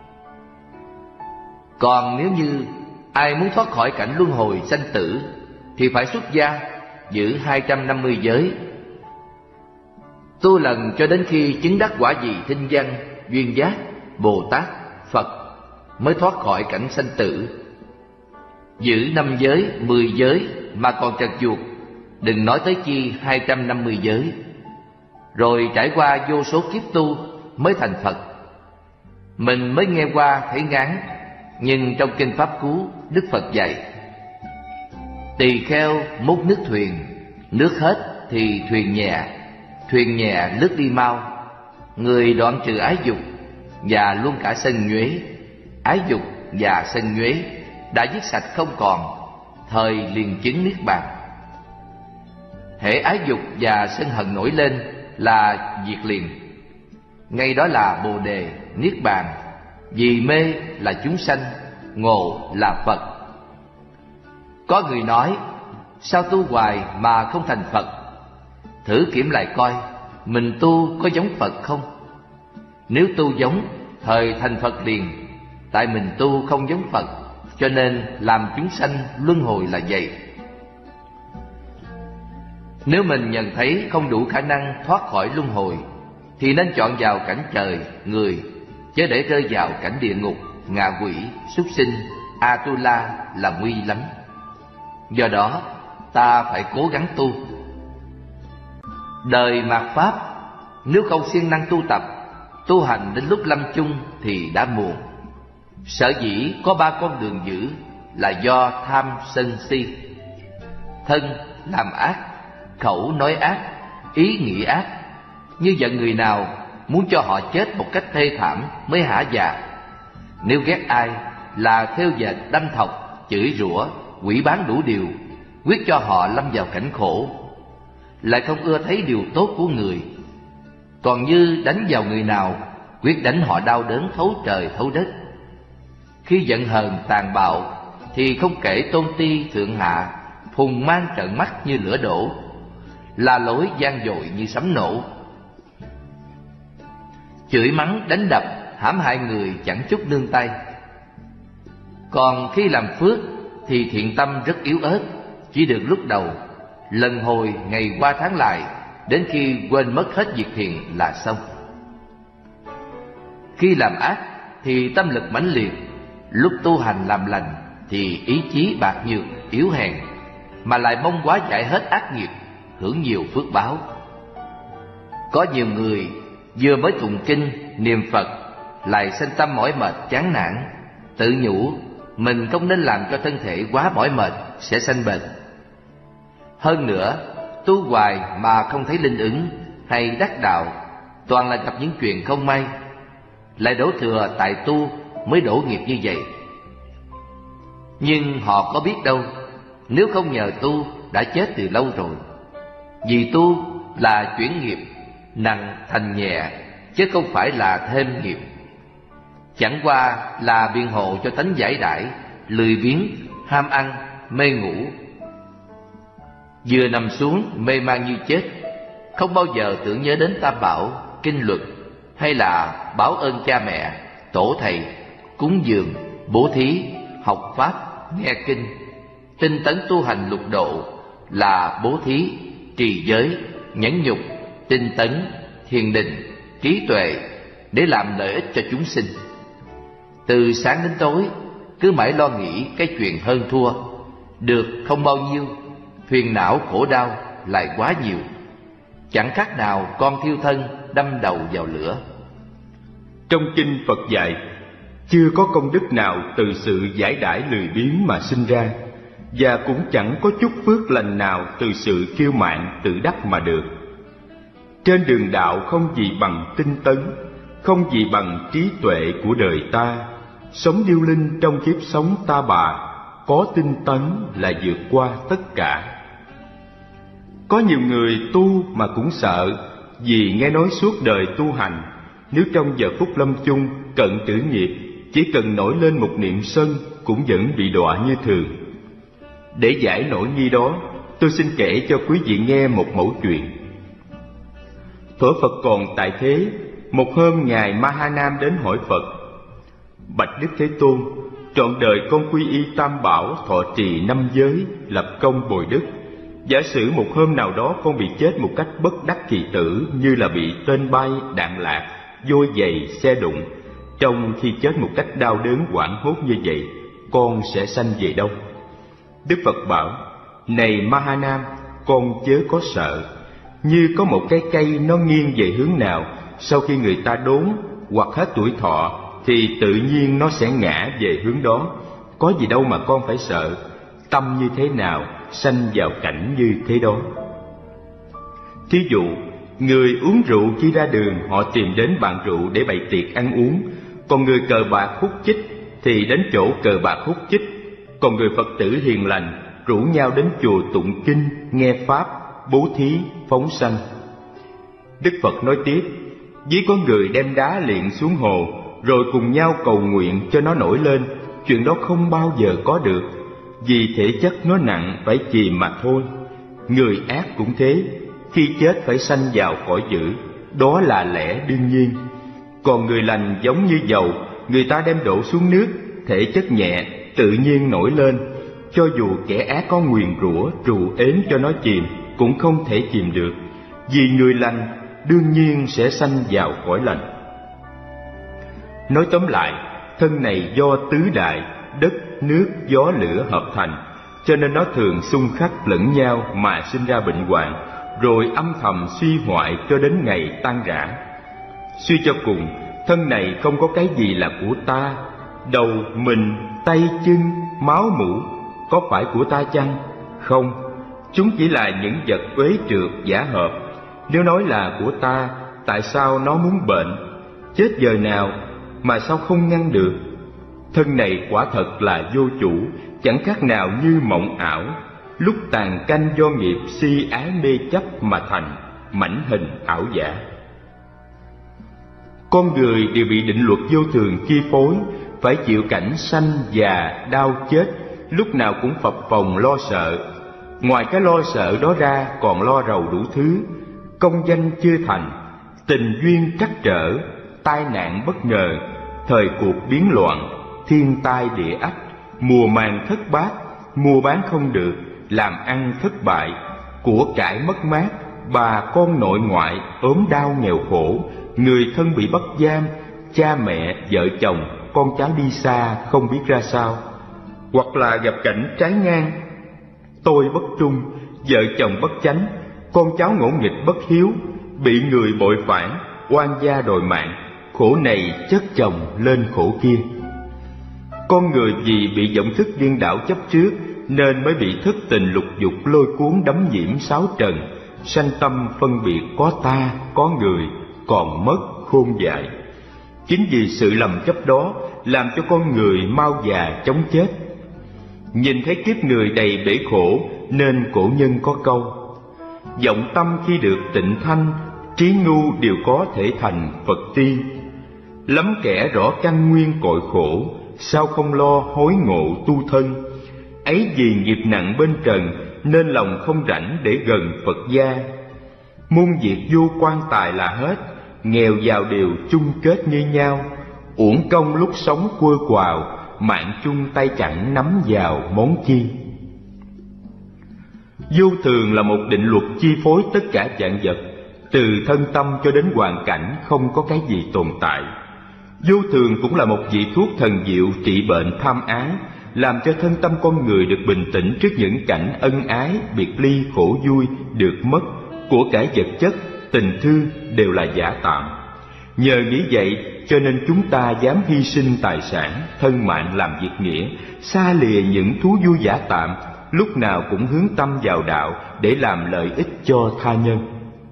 Speaker 4: Còn nếu như ai muốn thoát khỏi cảnh luân hồi sanh tử, thì phải xuất gia, giữ 250 giới, tu lần cho đến khi chứng đắc quả vị thinh văn, duyên giác, Bồ Tát, Phật, mới thoát khỏi cảnh sanh tử. Giữ 5 giới, 10 giới mà còn trật chuột, đừng nói tới chi 250 giới. Rồi trải qua vô số kiếp tu mới thành Phật. Mình mới nghe qua thấy ngán, nhưng trong kinh Pháp Cú, Đức Phật dạy: tỳ kheo múc nước thuyền, nước hết thì thuyền nhẹ lướt đi mau. Người đoạn trừ ái dục và luôn cả sân nhuế, ái dục và sân nhuế đã dứt sạch không còn, thời liền chứng niết bàn. Hễ ái dục và sân hận nổi lên là diệt liền, ngay đó là Bồ đề, niết bàn. Vì mê là chúng sanh, ngộ là Phật. Có người nói, sao tu hoài mà không thành Phật? Thử kiểm lại coi, mình tu có giống Phật không? Nếu tu giống, thời thành Phật liền. Tại mình tu không giống Phật, cho nên làm chúng sanh luân hồi là vậy. Nếu mình nhận thấy không đủ khả năng thoát khỏi luân hồi, thì nên chọn vào cảnh trời, người, chớ để rơi vào cảnh địa ngục, ngạ quỷ, súc sinh, Atula là nguy lắm. Do đó, ta phải cố gắng tu. Đời mạt Pháp, nếu không siêng năng tu tập, tu hành đến lúc lâm chung thì đã muộn. Sở dĩ có 3 con đường giữ là do tham sân si. Thân làm ác, khẩu nói ác, ý nghĩ ác. Như giận người nào, muốn cho họ chết một cách thê thảm mới hả dạ. Nếu ghét ai là theo dệt đâm thọc, chửi rủa, quỷ bán đủ điều, quyết cho họ lâm vào cảnh khổ. Lại không ưa thấy điều tốt của người. Còn như đánh vào người nào, quyết đánh họ đau đớn thấu trời thấu đất. Khi giận hờn tàn bạo thì không kể tôn ti thượng hạ, phùng mang trợn mắt như lửa đổ, la lối gian dội như sấm nổ. Chửi mắng đánh đập hãm hại người chẳng chút nương tay. Còn khi làm phước thì thiện tâm rất yếu ớt, chỉ được lúc đầu, lần hồi ngày qua tháng lại, đến khi quên mất hết việc thiện là xong. Khi làm ác thì tâm lực mãnh liệt, lúc tu hành làm lành thì ý chí bạc nhược, yếu hèn, mà lại mong quá giải hết ác nghiệp, hưởng nhiều phước báo. Có nhiều người vừa mới tụng kinh, niệm Phật lại sanh tâm mỏi mệt, chán nản, tự nhủ mình không nên làm cho thân thể quá mỏi mệt, sẽ sanh bệnh. Hơn nữa, tu hoài mà không thấy linh ứng hay đắc đạo, toàn là gặp những chuyện không may, lại đổ thừa tại tu mới đổ nghiệp như vậy. Nhưng họ có biết đâu, nếu không nhờ tu đã chết từ lâu rồi. Vì tu là chuyển nghiệp nặng thành nhẹ, chứ không phải là thêm nghiệp. Chẳng qua là biện hộ cho tánh giải đãi, lười biếng, ham ăn, mê ngủ. Vừa nằm xuống mê man như chết, không bao giờ tưởng nhớ đến Tam Bảo, kinh luật, hay là báo ơn cha mẹ, tổ thầy, cúng dường, bố thí, học pháp, nghe kinh, tinh tấn tu hành lục độ là bố thí, trì giới, nhẫn nhục, tinh tấn, thiền định, trí tuệ, để làm lợi ích cho chúng sinh. Từ sáng đến tối cứ mãi lo nghĩ cái chuyện hơn thua, được không bao nhiêu, phiền não khổ đau lại quá nhiều, chẳng khác nào con thiêu thân đâm đầu vào lửa.
Speaker 3: Trong kinh Phật dạy, chưa có công đức nào từ sự giải đãi lười biếng mà sinh ra, và cũng chẳng có chút phước lành nào từ sự kiêu mạn tự đắc mà được. Trên đường đạo không gì bằng tinh tấn, không gì bằng trí tuệ của đời ta. Sống điêu linh trong kiếp sống ta bà, có tinh tấn là vượt qua tất cả. Có nhiều người tu mà cũng sợ, vì nghe nói suốt đời tu hành, nếu trong giờ phút lâm chung cận tử nghiệp, chỉ cần nổi lên một niệm sân cũng vẫn bị đọa như thường. Để giải nỗi nghi đó, tôi xin kể cho quý vị nghe một mẩu chuyện. Thuở Phật còn tại thế, một hôm Ngài Mahanam đến hỏi Phật: Bạch Đức Thế Tôn, trọn đời con quy y Tam Bảo, thọ trì 5 giới, lập công bồi đức. Giả sử một hôm nào đó con bị chết một cách bất đắc kỳ tử, như là bị tên bay, đạn lạc, vôi giày, xe đụng. Trong khi chết một cách đau đớn hoảng hốt như vậy, con sẽ sanh về đâu? Đức Phật bảo: Này Mahanam, con chớ có sợ. Như có một cái cây nó nghiêng về hướng nào, sau khi người ta đốn hoặc hết tuổi thọ, thì tự nhiên nó sẽ ngã về hướng đó. Có gì đâu mà con phải sợ. Tâm như thế nào, sanh vào cảnh như thế đó. Thí dụ, người uống rượu khi ra đường, họ tìm đến bàn rượu để bày tiệc ăn uống. Còn người cờ bạc hút chích thì đến chỗ cờ bạc hút chích. Còn người Phật tử hiền lành rủ nhau đến chùa tụng kinh, nghe pháp, bố thí, phóng sanh. Đức Phật nói tiếp: Ví có người đem đá liệng xuống hồ, rồi cùng nhau cầu nguyện cho nó nổi lên. Chuyện đó không bao giờ có được, vì thể chất nó nặng, phải chìm mà thôi. Người ác cũng thế, khi chết phải sanh vào cõi dữ, đó là lẽ đương nhiên. Còn người lành giống như dầu, người ta đem đổ xuống nước, thể chất nhẹ, tự nhiên nổi lên. Cho dù kẻ ác có nguyền rủa, trù ếm cho nó chìm, cũng không thể chìm được, vì người lành đương nhiên sẽ sanh vào cõi lành. Nói tóm lại, thân này do tứ đại, đất, nước, gió, lửa hợp thành, cho nên nó thường xung khắc lẫn nhau mà sinh ra bệnh hoạn, rồi âm thầm suy hoại cho đến ngày tan rã. Suy cho cùng, thân này không có cái gì là của ta. Đầu, mình, tay, chân, máu, mũ có phải của ta chăng? Không, chúng chỉ là những vật uế trượt giả hợp. Nếu nói là của ta, tại sao nó muốn bệnh? Chết giờ nào mà sao không ngăn được? Thân này quả thật là vô chủ, chẳng khác nào như mộng ảo, lúc tàn canh do nghiệp si ái mê chấp mà thành, mảnh hình ảo giả. Con người đều bị định luật vô thường chi phối, phải chịu cảnh sanh già đau chết, lúc nào cũng phập phồng lo sợ. Ngoài cái lo sợ đó ra còn lo rầu đủ thứ. Công danh chưa thành, tình duyên trắc trở, tai nạn bất ngờ, thời cuộc biến loạn, thiên tai địa ách, mùa màng thất bát, mua bán không được, làm ăn thất bại, của cải mất mát, bà con nội ngoại ốm đau nghèo khổ, người thân bị bắt giam, cha mẹ, vợ chồng, con cháu đi xa không biết ra sao. Hoặc là gặp cảnh trái ngang, tôi bất trung, vợ chồng bất chánh, con cháu ngỗ nghịch bất hiếu, bị người bội phản, oan gia đòi mạng, khổ này chất chồng lên khổ kia. Con người vì bị vọng thức điên đảo chấp trước nên mới bị thất tình lục dục lôi cuốn đắm nhiễm sáu trần, sanh tâm phân biệt có ta, có người, còn mất khôn dại. Chính vì sự lầm chấp đó làm cho con người mau già chóng chết. Nhìn thấy kiếp người đầy bể khổ nên cổ nhân có câu: vọng tâm khi được tịnh thanh, trí ngu đều có thể thành Phật ti. Lắm kẻ rõ căn nguyên cội khổ, sao không lo hối ngộ tu thân. Ấy vì nghiệp nặng bên trần nên lòng không rảnh để gần Phật gia. Muôn việc vô quan tài là hết, nghèo giàu đều chung kết như nhau. Uổng công lúc sống quơ quào, mạng chung tay chẳng nắm vào món chi. Vô thường là một định luật chi phối tất cả vạn vật, từ thân tâm cho đến hoàn cảnh không có cái gì tồn tại. Vô thường cũng là một vị thuốc thần diệu trị bệnh tham ái, làm cho thân tâm con người được bình tĩnh trước những cảnh ân ái, biệt ly, khổ vui, được mất, của cải vật chất, tình thương đều là giả tạm. Nhờ nghĩ vậy cho nên chúng ta dám hy sinh tài sản, thân mạng làm việc nghĩa, xa lìa những thú vui giả tạm, lúc nào cũng hướng tâm vào đạo để làm lợi ích cho tha nhân.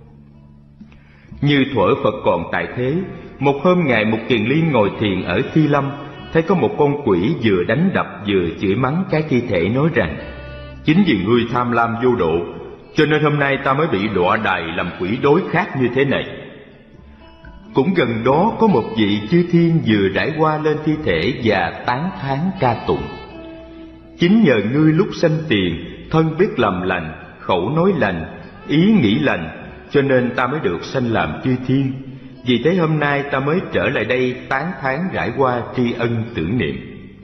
Speaker 3: Như thuở Phật còn tại thế, một hôm Ngài Mục Kiền Liên ngồi thiền ở Thi Lâm, thấy có một con quỷ vừa đánh đập vừa chửi mắng cái thi thể, nói rằng: chính vì ngươi tham lam vô độ, cho nên hôm nay ta mới bị đọa đày làm quỷ đối khác như thế này. Cũng gần đó có một vị chư thiên vừa trải qua lên thi thể và tán thán ca tụng: chính nhờ ngươi lúc sanh tiền, thân biết làm lành, khẩu nói lành, ý nghĩ lành, cho nên ta mới được sanh làm chư thiên. Vì thế hôm nay ta mới trở lại đây tán thán rải qua tri ân tưởng niệm.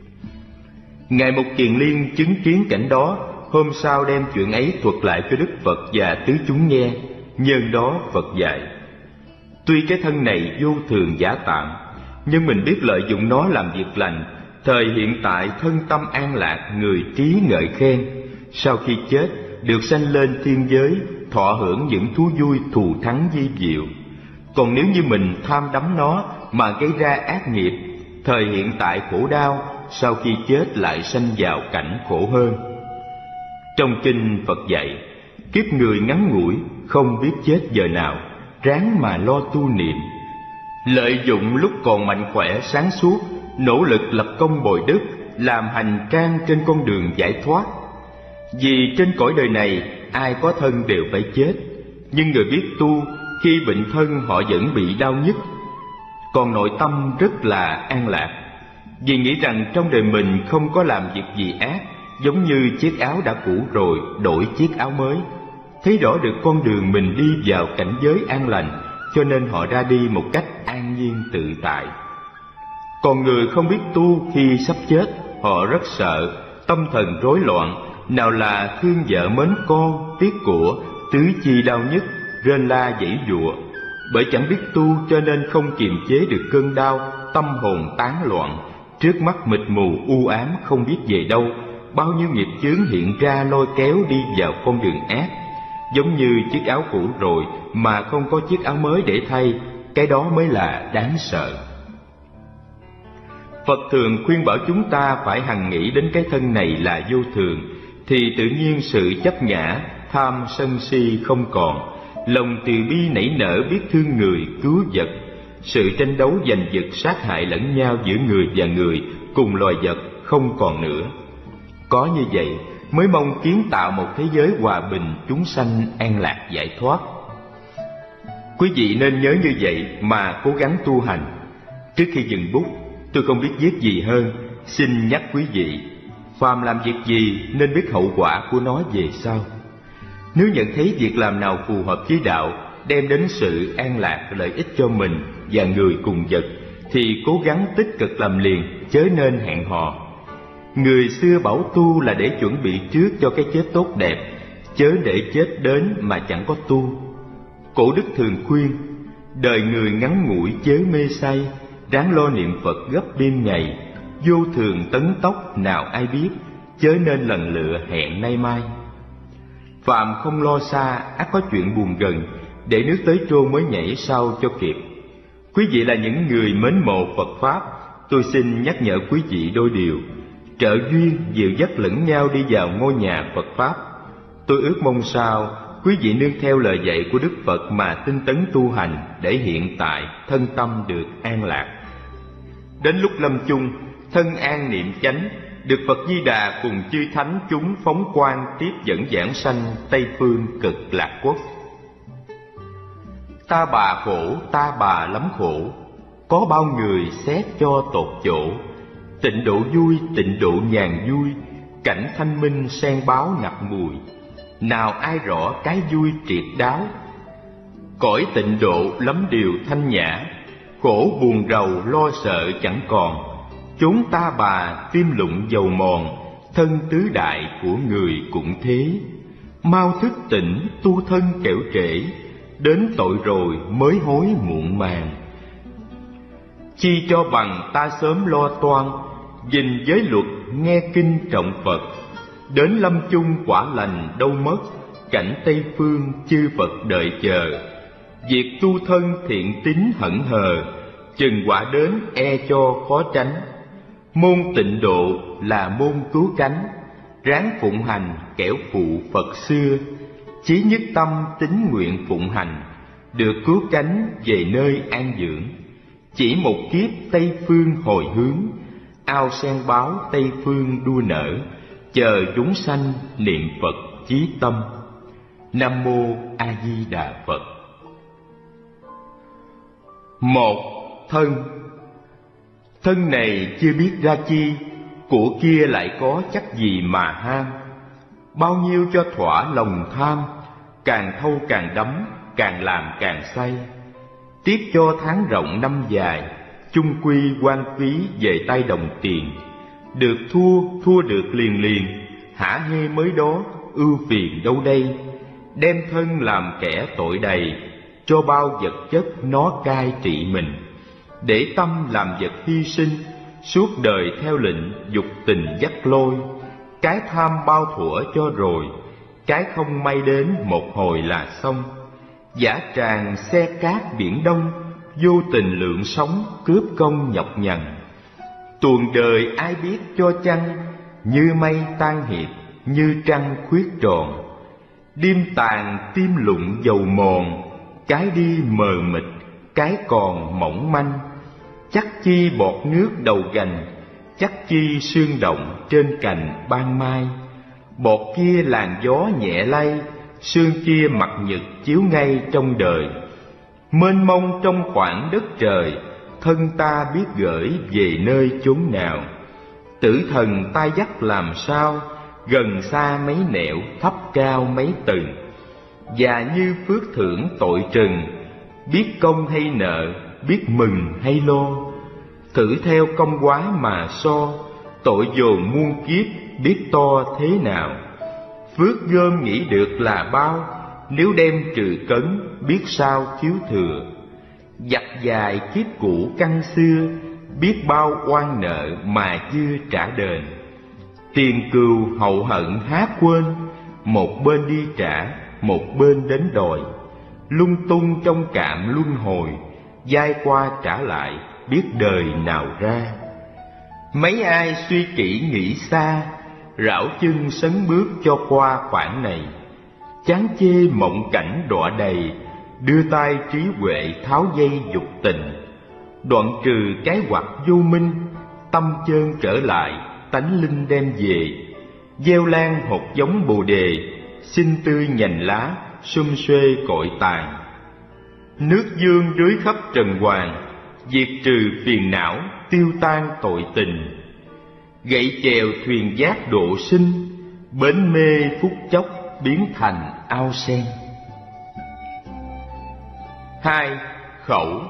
Speaker 3: Ngài Mục Kiền Liên chứng kiến cảnh đó, hôm sau đem chuyện ấy thuật lại cho Đức Phật và tứ chúng nghe. Nhân đó Phật dạy: tuy cái thân này vô thường giả tạm, nhưng mình biết lợi dụng nó làm việc lành, thời hiện tại thân tâm an lạc, người trí ngợi khen. Sau khi chết được sanh lên thiên giới, thọ hưởng những thú vui thù thắng vi diệu. Còn nếu như mình tham đắm nó mà gây ra ác nghiệp, thời hiện tại khổ đau, sau khi chết lại sanh vào cảnh khổ hơn. Trong kinh Phật dạy, kiếp người ngắn ngủi, không biết chết giờ nào, ráng mà lo tu niệm. Lợi dụng lúc còn mạnh khỏe sáng suốt, nỗ lực lập công bồi đức, làm hành trang trên con đường giải thoát. Vì trên cõi đời này, ai có thân đều phải chết, nhưng người biết tu, khi bệnh thân họ vẫn bị đau nhức, còn nội tâm rất là an lạc. Vì nghĩ rằng trong đời mình không có làm việc gì ác, giống như chiếc áo đã cũ rồi đổi chiếc áo mới. Thấy rõ được con đường mình đi vào cảnh giới an lành, cho nên họ ra đi một cách an nhiên tự tại. Còn người không biết tu, khi sắp chết, họ rất sợ, tâm thần rối loạn, nào là thương vợ mến con, tiếc của, tứ chi đau nhức, rên la giãy giụa. Bởi chẳng biết tu cho nên không kiềm chế được cơn đau, tâm hồn tán loạn, trước mắt mịt mù u ám không biết về đâu. Bao nhiêu nghiệp chướng hiện ra lôi kéo đi vào con đường ác. Giống như chiếc áo cũ rồi mà không có chiếc áo mới để thay, cái đó mới là đáng sợ. Phật thường khuyên bảo chúng ta phải hằng nghĩ đến cái thân này là vô thường, thì tự nhiên sự chấp ngã, tham sân si không còn, lòng từ bi nảy nở biết thương người, cứu vật. Sự tranh đấu giành giật sát hại lẫn nhau giữa người và người, cùng loài vật không còn nữa. Có như vậy mới mong kiến tạo một thế giới hòa bình, chúng sanh an lạc giải thoát. Quý vị nên nhớ như vậy mà cố gắng tu hành. Trước khi dừng bút, tôi không biết viết gì hơn, xin nhắc quý vị, phàm làm việc gì nên biết hậu quả của nó về sau. Nếu nhận thấy việc làm nào phù hợp với đạo, đem đến sự an lạc lợi ích cho mình và người cùng vật thì cố gắng tích cực làm liền, chớ nên hẹn hò. Người xưa bảo tu là để chuẩn bị trước cho cái chết tốt đẹp, chớ để chết đến mà chẳng có tu. Cổ đức thường khuyên, đời người ngắn ngủi chớ mê say, ráng lo niệm Phật gấp đêm ngày, vô thường tấn tốc nào ai biết, chớ nên lần lựa hẹn nay mai. Phạm không lo xa, ắt có chuyện buồn gần, để nước tới trô mới nhảy sau cho kịp. Quý vị là những người mến mộ Phật Pháp, tôi xin nhắc nhở quý vị đôi điều. Trợ duyên, dìu dắt lẫn nhau đi vào ngôi nhà Phật Pháp. Tôi ước mong sao quý vị nương theo lời dạy của Đức Phật mà tinh tấn tu hành, để hiện tại thân tâm được an lạc. Đến lúc lâm chung, thân an niệm chánh, được Phật Di Đà cùng chư thánh chúng phóng quang tiếp dẫn giảng sanh Tây phương cực lạc quốc. Ta bà khổ, ta bà lắm khổ, có bao người xét cho tột chỗ. Tịnh độ vui, tịnh độ nhàn vui, cảnh thanh minh sen báo ngập mùi. Nào ai rõ cái vui triệt đáo, cõi tịnh độ lắm điều thanh nhã, khổ buồn rầu lo sợ chẳng còn. Chốn ta bà tim lụng dầu mòn, thân tứ đại của người cũng thế. Mau thức tỉnh tu thân kẻo trễ, đến tội rồi mới hối muộn màng. Chi cho bằng ta sớm lo toan, gìn giới luật nghe kinh trọng Phật. Đến lâm chung quả lành đâu mất, cảnh Tây phương chư Phật đợi chờ. Việc tu thân thiện tín hững hờ, chừng quả đến e cho khó tránh. Môn tịnh độ là môn cứu cánh, ráng phụng hành kẻo phụ Phật xưa. Chí nhất tâm tín nguyện phụng hành, được cứu cánh về nơi an dưỡng. Chỉ một kiếp Tây phương hồi hướng, ao sen báo Tây phương đua nở. Chờ chúng sanh niệm Phật chí tâm. Nam mô A Di Đà Phật. 1. Thân. Thân này chưa biết ra chi, của kia lại có chắc gì mà ham. Bao nhiêu cho thỏa lòng tham, càng thâu càng đắm, càng làm càng say. Tiếc cho tháng rộng năm dài, chung quy quan phí về tay đồng tiền. Được thua, thua được liền liền, hả hê mới đó, ưu phiền đâu đây. Đem thân làm kẻ tội đầy, cho bao vật chất nó cai trị mình. Để tâm làm vật hy sinh, suốt đời theo lệnh dục tình dắt lôi. Cái tham bao thuở cho rồi, cái không may đến một hồi là xong. Giả tràng xe cát biển đông, vô tình lượng sống cướp công nhọc nhằn. Tuồng đời ai biết cho chăng, như mây tan hiệp, như trăng khuyết tròn. Đêm tàn tim lụng dầu mòn, cái đi mờ mịt, cái còn mỏng manh. Chắc chi bọt nước đầu gành, chắc chi sương động trên cành ban mai. Bọt kia làn gió nhẹ lay, sương kia mặt nhật chiếu ngay trong đời. Mênh mông trong khoảng đất trời, thân ta biết gửi về nơi chốn nào. Tử thần ta dắt làm sao, gần xa mấy nẻo, thấp cao mấy tầng. Và như phước thưởng tội trừng, biết công hay nợ, biết mừng hay lo. Thử theo công quái mà so, tội dồn muôn kiếp biết to thế nào. Phước gom nghĩ được là bao, nếu đem trừ cấn biết sao thiếu thừa. Dặt dài kiếp cũ căn xưa, biết bao oan nợ mà chưa trả đền. Tiền cừu hậu hận há quên, một bên đi trả, một bên đến đòi. Lung tung trong cạm luân hồi, dai qua trả lại, biết đời nào ra. Mấy ai suy kỹ nghĩ xa, rảo chân sấn bước cho qua khoảng này. Chán chê mộng cảnh đọa đầy, đưa tay trí huệ tháo dây dục tình. Đoạn trừ cái hoặc vô minh, tâm chơn trở lại, tánh linh đem về. Gieo lan hột giống bồ đề, xinh tươi nhành lá, sum xuê cội tàn. Nước dương rưới khắp trần hoàng, diệt trừ phiền não, tiêu tan tội tình. Gậy chèo thuyền giác độ sinh, bến mê phút chốc biến thành ao sen. 2. Khẩu.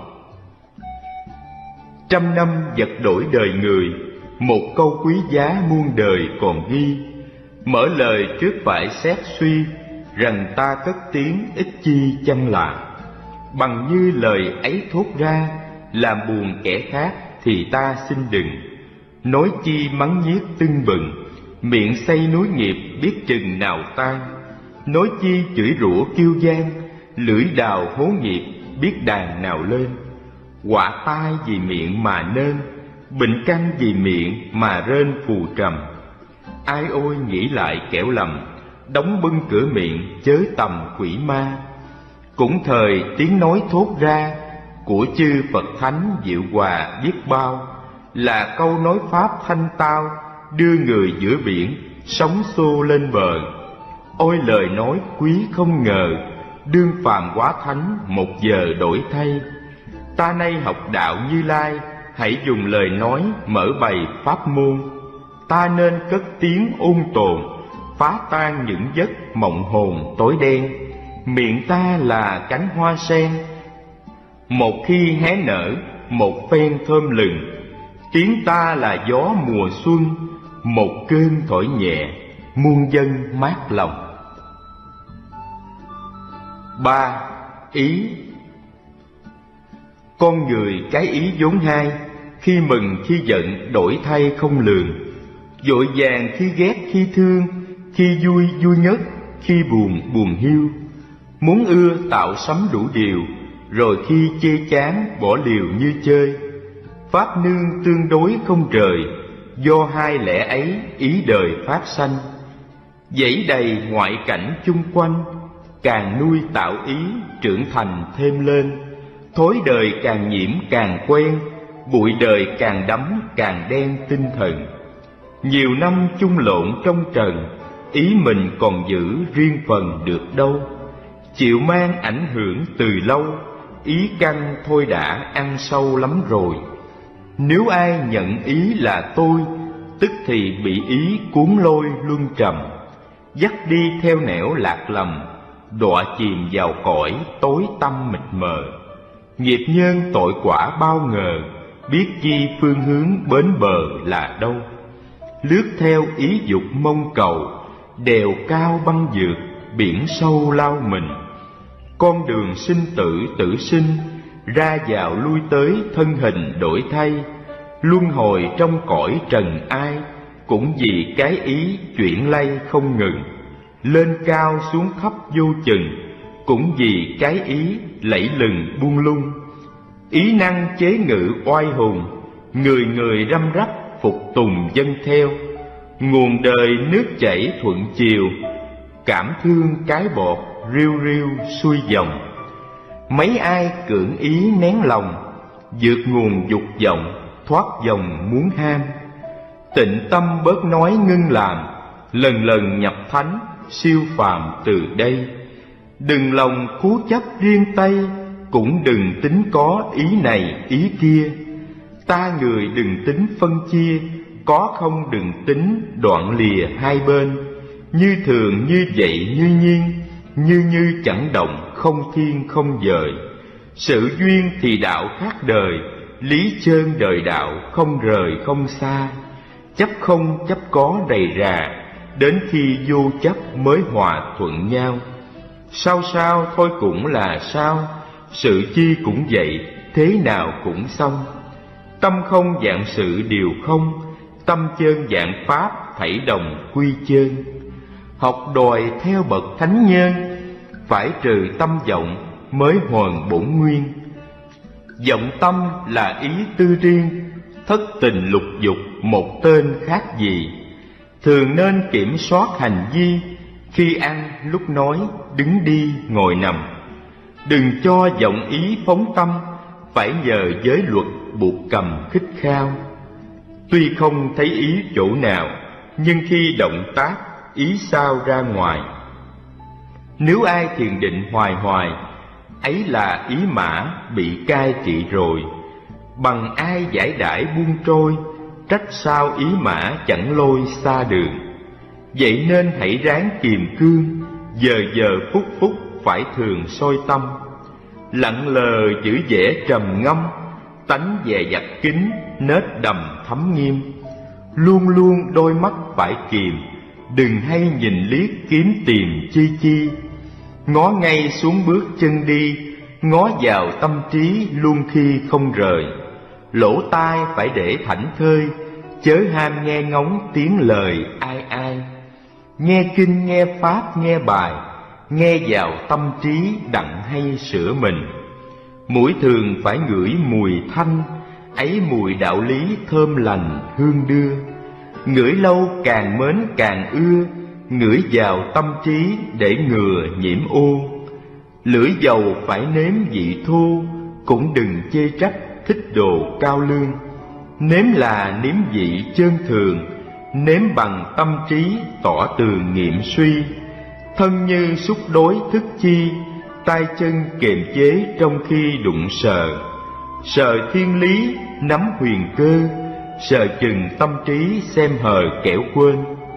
Speaker 3: Trăm năm vật đổi đời người, một câu quý giá muôn đời còn ghi. Mở lời trước phải xét suy, rằng ta cất tiếng ít chi chăng là. Bằng như lời ấy thốt ra, làm buồn kẻ khác thì ta xin đừng. Nói chi mắng nhiếc tưng bừng, miệng xây núi nghiệp biết chừng nào tan. Nói chi chửi rủa kiêu gian, lưỡi đào hố nghiệp biết đàn nào lên. Quả tai vì miệng mà nên, bệnh căn vì miệng mà rên phù trầm. Ai ôi nghĩ lại kẻo lầm, đóng bưng cửa miệng chớ tầm quỷ ma. Cũng thời tiếng nói thốt ra, của chư Phật Thánh diệu hòa biết bao. Là câu nói pháp thanh tao, đưa người giữa biển, sóng xô lên bờ. Ôi lời nói quý không ngờ, đương phàm hóa thánh một giờ đổi thay. Ta nay học đạo Như Lai, hãy dùng lời nói mở bày pháp môn. Ta nên cất tiếng ôn tồn, phá tan những giấc mộng hồn tối đen. Miệng ta là cánh hoa sen, một khi hé nở một phen thơm lừng. Tiếng ta là gió mùa xuân, một cơn thổi nhẹ muôn dân mát lòng. 3. Ý. Con người cái ý vốn hai, khi mừng khi giận đổi thay không lường. Vội vàng khi ghét khi thương, khi vui vui nhất, khi buồn buồn hiu. Muốn ưa tạo sắm đủ điều, rồi khi chê chán bỏ liều như chơi. Pháp nương tương đối không rời, do hai lẽ ấy ý đời phát sanh. Dãy đầy ngoại cảnh chung quanh, càng nuôi tạo ý trưởng thành thêm lên. Thối đời càng nhiễm càng quen, bụi đời càng đắm càng đen tinh thần. Nhiều năm chung lộn trong trần, ý mình còn giữ riêng phần được đâu. Chịu mang ảnh hưởng từ lâu, ý căn thôi đã ăn sâu lắm rồi. Nếu ai nhận ý là tôi, tức thì bị ý cuốn lôi luân trầm, dắt đi theo nẻo lạc lầm, đọa chìm vào cõi tối tăm mịt mờ. Nghiệp nhân tội quả bao ngờ, biết chi phương hướng bến bờ là đâu. Lướt theo ý dục mong cầu, đèo cao băng vượt, biển sâu lao mình. Con đường sinh tử tử sinh, ra vào lui tới thân hình đổi thay. Luân hồi trong cõi trần ai, cũng vì cái ý chuyển lay không ngừng. Lên cao xuống thấp vô chừng, cũng vì cái ý lẫy lừng buông lung. Ý năng chế ngự oai hùng, người người răm rắp phục tùng dân theo. Nguồn đời nước chảy thuận chiều, cảm thương cái bọt riu riu xuôi dòng. Mấy ai cưỡng ý nén lòng, vượt nguồn dục vọng thoát dòng muốn ham. Tịnh tâm bớt nói ngưng làm, lần lần nhập thánh siêu phàm từ đây. Đừng lòng cố chấp riêng tay, cũng đừng tính có ý này ý kia. Ta người đừng tính phân chia, có không đừng tính đoạn lìa hai bên. Như thường như vậy như nhiên, như chẳng động không thiên không dời. Sự duyên thì đạo khác đời, lý chơn đời đạo không rời không xa. Chấp không chấp có đầy rà, đến khi vô chấp mới hòa thuận nhau. Sao sao thôi cũng là sao, sự chi cũng vậy, thế nào cũng xong. Tâm không vạn sự đều không, tâm chơn vạn pháp thảy đồng quy chơn. Học đòi theo bậc thánh nhân, phải trừ tâm vọng mới hoàn bổn nguyên. Vọng tâm là ý tư riêng, thất tình lục dục một tên khác gì. Thường nên kiểm soát hành vi, khi ăn lúc nói, đứng đi ngồi nằm. Đừng cho vọng ý phóng tâm, phải nhờ giới luật buộc cầm khích khao. Tuy không thấy ý chỗ nào, nhưng khi động tác ý sao ra ngoài. Nếu ai thiền định hoài hoài, ấy là ý mã bị cai trị rồi. Bằng ai giải đãi buông trôi, trách sao ý mã chẳng lôi xa đường. Vậy nên hãy ráng kiềm cương, giờ giờ phút phút phải thường soi tâm. lặng lờ giữ vẻ trầm ngâm, tánh dè dặt kín, nết đầm thấm nghiêm. Luôn luôn đôi mắt phải kìm, đừng hay nhìn liếc kiếm tìm chi chi. Ngó ngay xuống bước chân đi, ngó vào tâm trí luôn khi không rời. Lỗ tai phải để thảnh thơi, chớ ham nghe ngóng tiếng lời ai ai. Nghe kinh nghe pháp nghe bài, nghe vào tâm trí đặng hay sửa mình. Mũi thường phải ngửi mùi thanh, ấy mùi đạo lý thơm lành hương đưa. Ngửi lâu càng mến càng ưa, ngửi vào tâm trí để ngừa nhiễm ô. Lưỡi dầu phải nếm vị thô, cũng đừng chê trách thích đồ cao lương. Nếm là nếm vị chơn thường, nếm bằng tâm trí tỏ tường nghiệm suy. Thân như xúc đối thức chi, tay chân kiềm chế trong khi đụng sờ. Sờ thiên lý nắm huyền cơ, sờ chừng tâm trí xem hờ kẻo quên.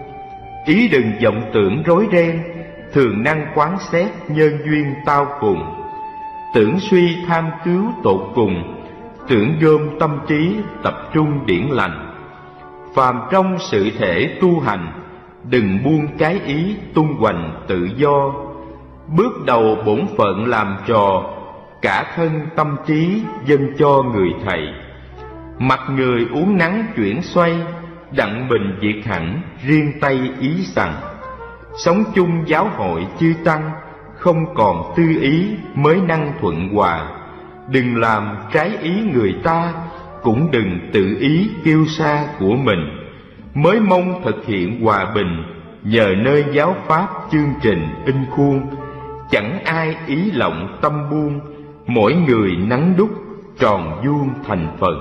Speaker 3: Ý đừng vọng tưởng rối ren, thường năng quán xét nhân duyên tao cùng. Tưởng suy tham cứu tột cùng, tưởng gom tâm trí tập trung điển lành. Phàm trong sự thể tu hành, đừng buông cái ý tung hoành tự do. Bước đầu bổn phận làm trò, cả thân tâm trí dâng cho người thầy. Mặt người uống nắng chuyển xoay, đặng bình diệt hẳn riêng tay ý rằng. Sống chung giáo hội chư tăng, không còn tư ý mới năng thuận hòa. Đừng làm trái ý người ta, cũng đừng tự ý kêu xa của mình. Mới mong thực hiện hòa bình, nhờ nơi giáo pháp chương trình in khuôn. Chẳng ai ý lộng tâm buông, mỗi người nắng đúc tròn vuông thành phần.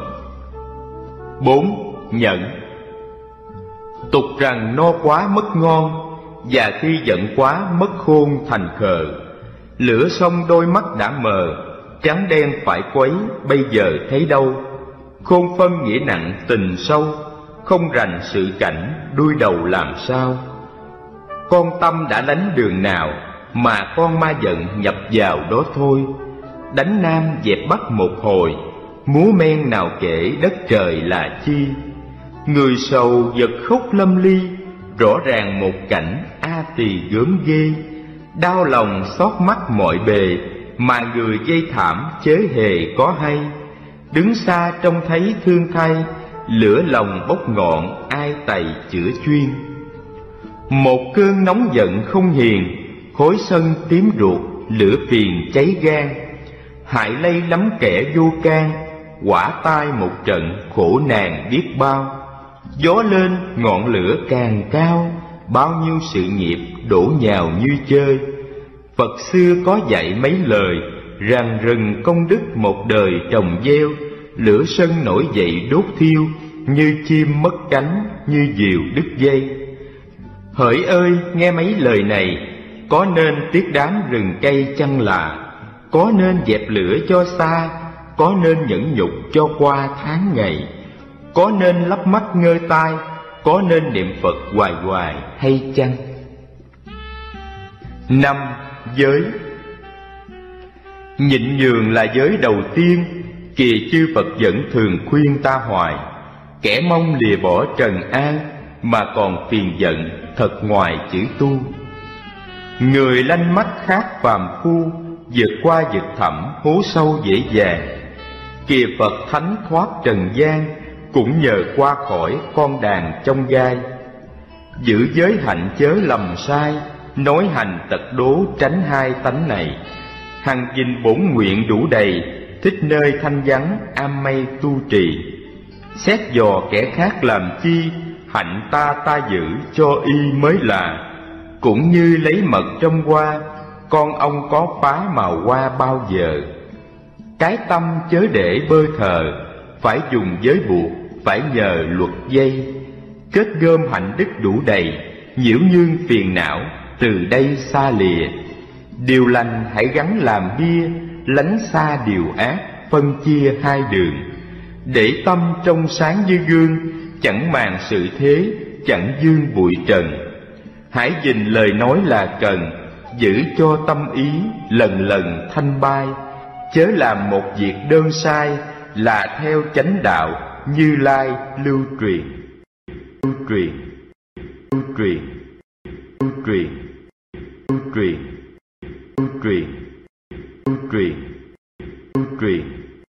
Speaker 3: 4. Nhận. Tục rằng no quá mất ngon, và khi giận quá mất khôn thành khờ. Lửa xong đôi mắt đã mờ, trắng đen phải quấy bây giờ thấy đâu. Khôn phân nghĩa nặng tình sâu, không rành sự cảnh đuôi đầu làm sao. Con tâm đã đánh đường nào, mà con ma giận nhập vào đó thôi. Đánh nam dẹp bắc một hồi, múa men nào kể đất trời là chi. Người sầu vật khóc lâm ly, rõ ràng một cảnh a tỳ gớm ghê. Đau lòng xót mắt mọi bề, mà người gây thảm chớ hề có hay. Đứng xa trông thấy thương thay, lửa lòng bốc ngọn ai tày chữa chuyên. Một cơn nóng giận không hiền, khối sân tím ruột, lửa phiền cháy gan. Hại lây lắm kẻ vô can, quả tai một trận khổ nàng biết bao. Gió lên ngọn lửa càng cao, bao nhiêu sự nghiệp đổ nhào như chơi. Phật xưa có dạy mấy lời, rằng rừng công đức một đời trồng gieo. Lửa sân nổi dậy đốt thiêu, như chim mất cánh, như diều đứt dây. Hỡi ơi nghe mấy lời này, có nên tiếc đám rừng cây chăng là. Có nên dẹp lửa cho xa, có nên nhẫn nhục cho qua tháng ngày. Có nên lắp mắt ngơ tai, có nên niệm Phật hoài hoài hay chăng? 5. Giới. Nhịn nhường là giới đầu tiên, kìa chư Phật vẫn thường khuyên ta hoài. Kẻ mong lìa bỏ trần an, mà còn phiền giận thật ngoài chữ tu. Người lanh mắt khác phàm phu, vượt qua vực thẳm hố sâu dễ dàng. Kìa Phật thánh thoát trần gian, cũng nhờ qua khỏi con đàn trong gai. Giữ giới hạnh chớ lầm sai, nói hành tật đố tránh hai tánh này. Hằng gìn bổn nguyện đủ đầy, thích nơi thanh vắng am mây tu trì. Xét dò kẻ khác làm chi, hạnh ta giữ cho y mới là. Cũng như lấy mật trong hoa, con ông có phá màu hoa bao giờ. Cái tâm chớ để bơ thờ, phải dùng giới buộc, phải nhờ luật dây. Kết gom hạnh đức đủ đầy, nhiễu nhương phiền não từ đây xa lìa. Điều lành hãy gắn làm bia, lánh xa điều ác phân chia hai đường. Để tâm trong sáng như gương, chẳng màng sự thế, chẳng dương bụi trần. Hãy gìn lời nói là cần, giữ cho tâm ý lần lần thanh bay. chớ làm một việc đơn sai, là theo chánh đạo Như Lai lưu truyền. Lưu truyền, lưu truyền, lưu truyền, lưu truyền, lưu truyền, lưu truyền, lưu truyền.